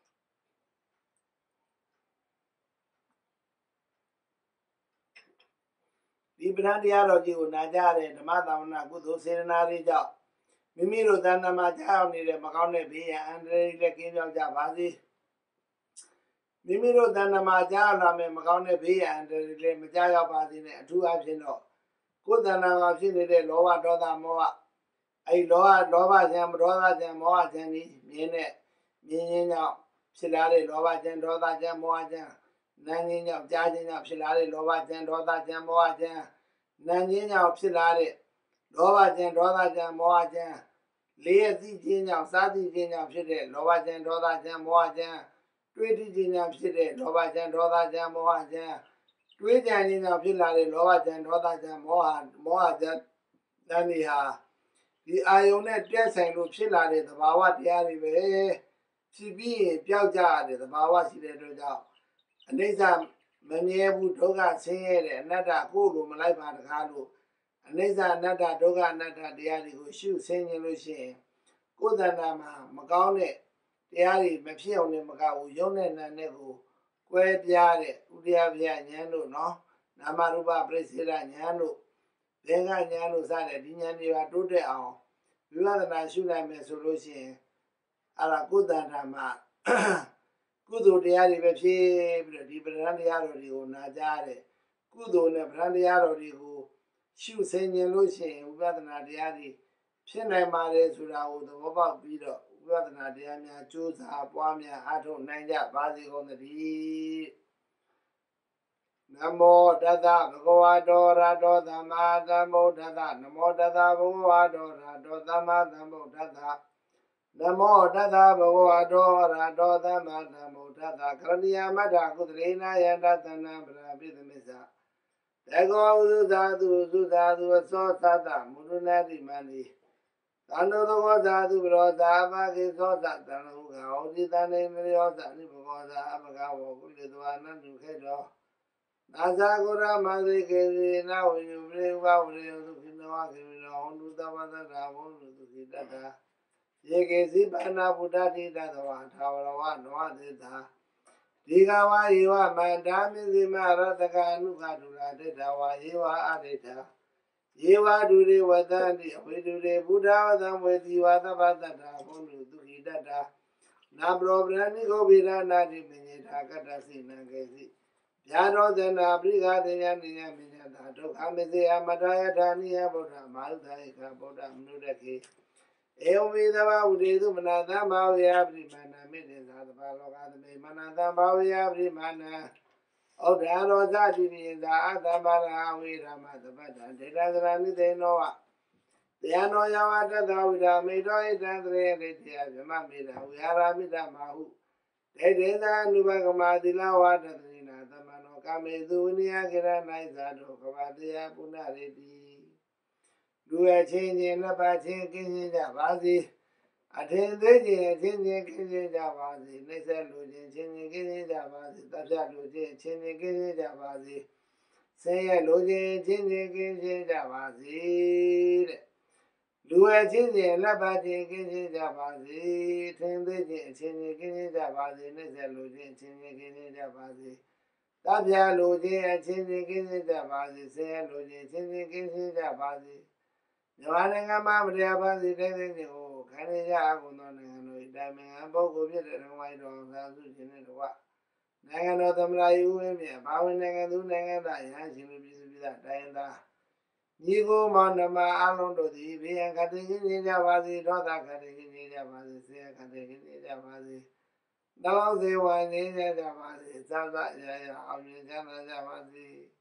ဒီပဋ္ဌာန်းတရားတော်ကြီးကိုနာကြတဲ့ဓမ္မသာဝနာကုသိုလ်စေတနာတွေကြောင့်မိမိတို့တဏ္ဍာမှာကြောက်နေတဲ့မကောင်းတဲ့ဘေးရန်အန္တရာယ်တွေကင်းပြောက်ကြပါစေမိမိတို့တဏ္ဍာမှာကြောက်လာမဲ့မကောင်းတဲ့ဘေးရန်အန္တရာယ်တွေမကြောက်ရောက်ပါစေနဲ့အထူးအဖြစ်တော့ကိုယ်တဏ္ဍာမှာဖြစ်နေတဲ့လောဘဒေါသမောဟအဲ့လောဘဉာဏ်ဒေါသဉာဏ်မောဟဉာဏ်ကြီးမြင်ရင်းကြောင့်ဖြစ်လာတဲ့လောဘဉာဏ်ဒေါသဉာဏ်မောဟဉာဏ်နာငင်းကြောင့်ကြားခြင်းကြောင့်ဖြစ်လာတဲ့လောဘဉာဏ်ဒေါသဉာဏ်မောဟဉာဏ်နာငင်းကြောင့်ဖြစ်လာတဲ့လောဘဉာဏ်ဒေါသဉာဏ်မောဟဉာဏ်လေးရသိခြင်းကြောင့်စားသိခြင်းကြောင့်ဖြစ်တဲ့လောဘဉာဏ်ဒေါသဉာဏ်မောဟဉာဏ်တွေးသိခြင်းကြောင့်ဖြစ်တဲ့လောဘဉာဏ်ဒေါသဉာဏ်မောဟဉာဏ်တွေးကြံခြင်းကြောင့်ဖြစ်လာတဲ့လောဘဉာဏ်ဒေါသဉာဏ်မောဟဉာဏ်တန်တွေဟာဒီအာယုံနဲ့တက်ဆိုင်လို့ဖြစ်လာတဲ့သဘာဝတရားတွေပဲဖြစ်ပြီးရင်ပျောက်ကြရတဲ့သဘာဝရှိတဲ့အတွက်ကြောင့်အနိစ္စမမြဲဘူးဒုက္ခဆင်းရဲတဲ့အနတ္တကိုယ်လိုမလိုက်ပါတကားလို့အနိစ္စအနတ္တဒုက္ခအနတ္တတရားတွေကိုရှုဆင်းခြင်းလို့ရှိရင်ကိုယ်တဏ္ဍာမှာမကောင်းတဲ့တရားတွေမဖြစ်အောင်လည်းမကဘူးယုံနဲ့နာနဲ့ကိုကွဲပြားတဲ့ဥဒယဗျာဉာဏ်တို့နော်နာမရူပပရိစ္ဆေဒဉာဏ်တို့ဘင်္ဂဉာဏ်တို့စတဲ့ဒီဉာဏ်တွေပါတိုးတက်အောင်ဝိပဿနာရှုနိုင်မယ်ဆိုလို့ရှိရင်အဲ့ဒါကိုယ်တဏ္ဍာမှာကုသိုလ်တရားတွေပဲဖြစ်ပြီးတော့ဒီပဋ္ဌာန်းတရားတော်တွေကိုနာကြားတဲ့ကုသိုလ်နဲ့ပဋ္ဌာန်းတရားတော်တွေကိုရှုဆင်ခြင်လို့ရှိရင်ဝိပဿနာတရားတွေဖြစ်နိုင်ပါတယ်ဆိုတာကိုသဘောပေါက်ပြီးတော့ဝိပဿနာတရားများကြိုးစားပွားများအားထုတ်နိုင်ကြပါစေကုန်သတည်းနမောတသဗုဒ္ဓဝါဒောရတောသမ္မာသမ္ဗုဒ္ဓတ္တနမောတသဗုဒ္ဓဝါဒောရတောသမ္မာသမ္ဗုဒ္ဓတ္တနမောတသဗုဒ္ဓဝါဒောရတောသမ္မာသမ္ဗုဒ္ဓတ္တကရဏီယမတ္ထကုသလေနာယတသနံပရာပိသမစ္ဆာတေကောဥသုသာသူအသောသတ္တမုဒနာတိမဏိသန္တောသောသာသူပရောသာအပကိသောသတံဟုကဟောတိတန်နေမရောသနိဘောသာအပကဝကုလေတဝါနန္တုခေတောနာဇာကုရမသိကေစီနာဝိယုပရိဝဝရိယသုခိနဝခေနောဟောတုသဗ္ဗတ္တဝံသုခိတတ္တယေကေစီပါဏဗုဒ္ဓတိတသဝထာဝရဝနောသေတာဒီကဝါယေဝမန္တာမိစီမရတကအနုခတုရာတေတဝါယေဝအတေတာယေဝဒုရေဝတံတိအဝိဒုရေဘုဒ္ဓဝတံဝေတိဝသဗ္ဗတ္တဘုံတုသုခိတတ္တနာပရောပရဏိကိုဗိရနာတိမညေထာကတ္တစိနံကေစီဗျာရောဇနာပရိဃာတေယနိယမိညတာဒုက္ခမစေယမတယထာနိယဗုဒ္ဓမာရုသာယကဗုဒ္ဓမနုရခေဧဝမေသဘာဝတေသူမနာသံဘာဝယပရိမာဏမေတ္တာသဘာလောကသမေမနာသံဘာဝယပရိမာဏဩဒ္ဓရောဇတိပိသာအတ္တမရာဝေရမသဗ္ဗတံဒေတသရဏိသေနောဝတရားနောယဝတ္တဝိဒာမေတောဣတံသရေတိတယဗမမေတံဝိဟာရမိတမဟုဒေတေသာနုဘဂမသီလဝတ္တတိနာသမနောကာမေသူဝိနည်းကိရနိုင်သာတောကဗတယပုဏ္ဏရေတိလူအချင်းချင်းနှစ်ပါးချင်းကင်းရှင်းကြပါစေအထင်သေးခြင်းအချင်းချင်းကင်းရှင်းကြပါစေနှိမ့်ဆက်လူချင်းချင်းချင်းကင်းရှင်းကြပါစေတပ်ဖြတ်လူချင်းချင်းချင်းကင်းရှင်းကြပါစေဆင်းရဲလူချင်းချင်းချင်းကင်းရှင်းကြပါစေတဲ့လူအချင်းချင်းနှစ်ပါးချင်းကင်းရှင်းကြပါစေထင်သေးခြင်းအချင်းချင်းကင်းရှင်းကြပါစေနှိမ့်ဆက်လူချင်းချင်းချင်းကင်းရှင်းကြပါစေတပ်ဖြတ်လူချင်းအချင်းချင်းကင်းရှင်းကြပါစေဆင်းရဲလူချင်းချင်းချင်းကင်းရှင်းကြပါစေမြန်မာနိုင်ငံမှာမတရားပါစီတဲ့တဲ့ကိုခံရကြကုန်သောနိုင်ငံတို့တိုင်ပင်ပုဂ္ဂိုလ်ဖြစ်တဲ့ဓမ္မယတော်သာစုခြင်းနဲ့တကွနိုင်ငံတော်သမ္မတယူဝင်းမြတ်ဘာဝင်နိုင်ငံသူနိုင်ငံသားရဟန်းရှင်လူပြည်သူပြည်သားတိုင်းသားညီကိုမောင်နှမအလုံးတို့သည်ဘေးရန်ခတ်သိခြင်းကြပါစေဒေါသခတ်သိခြင်းကြပါစေဆင်းရဲခတ်သိခြင်းကြပါစေတောင်းစေဝါနေကြပါစေသာသရာအောင်မြင်ကြပါစေ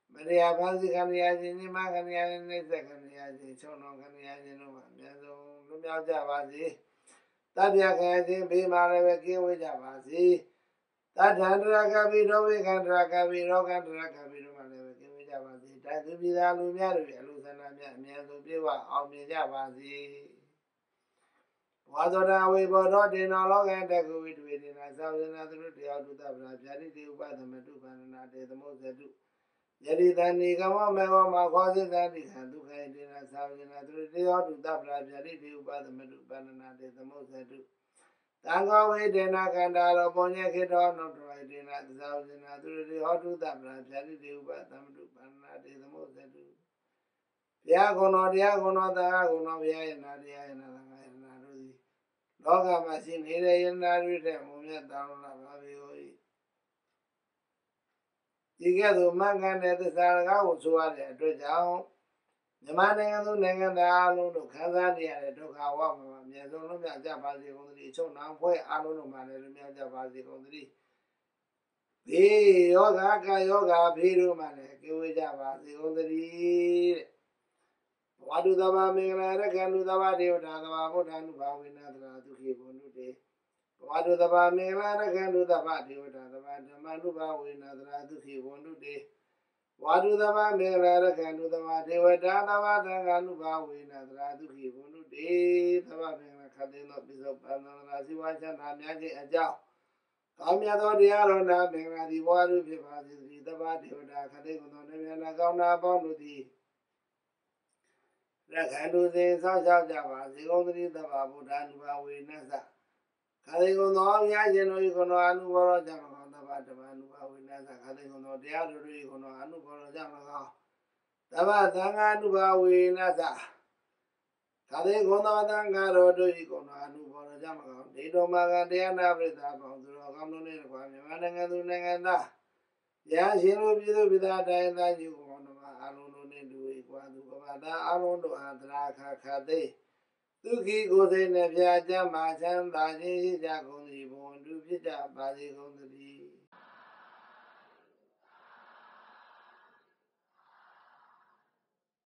Maria Pansi Kaniaji, Nima Kaniaji, Nisa Kaniaji, Chono Kaniaji, Numa, Yazo, Lumia Javasi, Tadia Kaji, Bimaraki, Javasi, Tatandra Kabi, Rovi Kandra Kabi, Rokandra Kabi, Rumalaki, Javasi, Tatubida Lumia, Lusana, Miazo Biwa, Almi Javasi. Wadona we bought in a log and a go with within a thousand other day out to the Blajari, by the Medu and the most they do. Yeri than Nigama Mego, my causes and it had to kind in a thousand other day out to the Blajari, by the Medu Banana, the most they do. Tango way dena candala bonya kid on not right in a thousand other day out to the Blajari, by the Medu Banana, the most they do. Diagono, the Agono, Via and Loga machine here in the moment down Lavio. Together, Mangan at the Saraga was what I drew down. The man and the Nangan, the Alu, Kazani, and the Tokawa, Miazono, Japasi on the show now, where Alu man and Japasi on the Yoga, Piru man, Javasi on the What do the Mamma can do the body of the Babu Bawina to keep on today? What do the Mamma can do the body of the Manuba Wina to keep on today? What do the Mamma can do the body of the Manuba Wina to keep on today? The Mamma can not be so bad as you want and I'm a job. Come here, the Diaro, the water, the body of the Academy, and I go now bound with thee. Rakandu se sa sa java, Sigondri the Babu Danuba Winasa. Kaligono, Yajano, Icono, Anuboro Jama, the Batabanuba Winasa, Kaligono, the other Icono, Anuboro Jama. Tabatanga Nuba Winasa. Kaligono, Tangaro, Icono, Anuboro Jama. They don't maga, they are not with that, Kamuni, Mananga, Nanga. Yashiro, without dying that you want to Arondo Adraka Kade. Tuki goes in a Viaja Machan, Baji, Jaconi, Bondu, Vija, Baji, Gondri.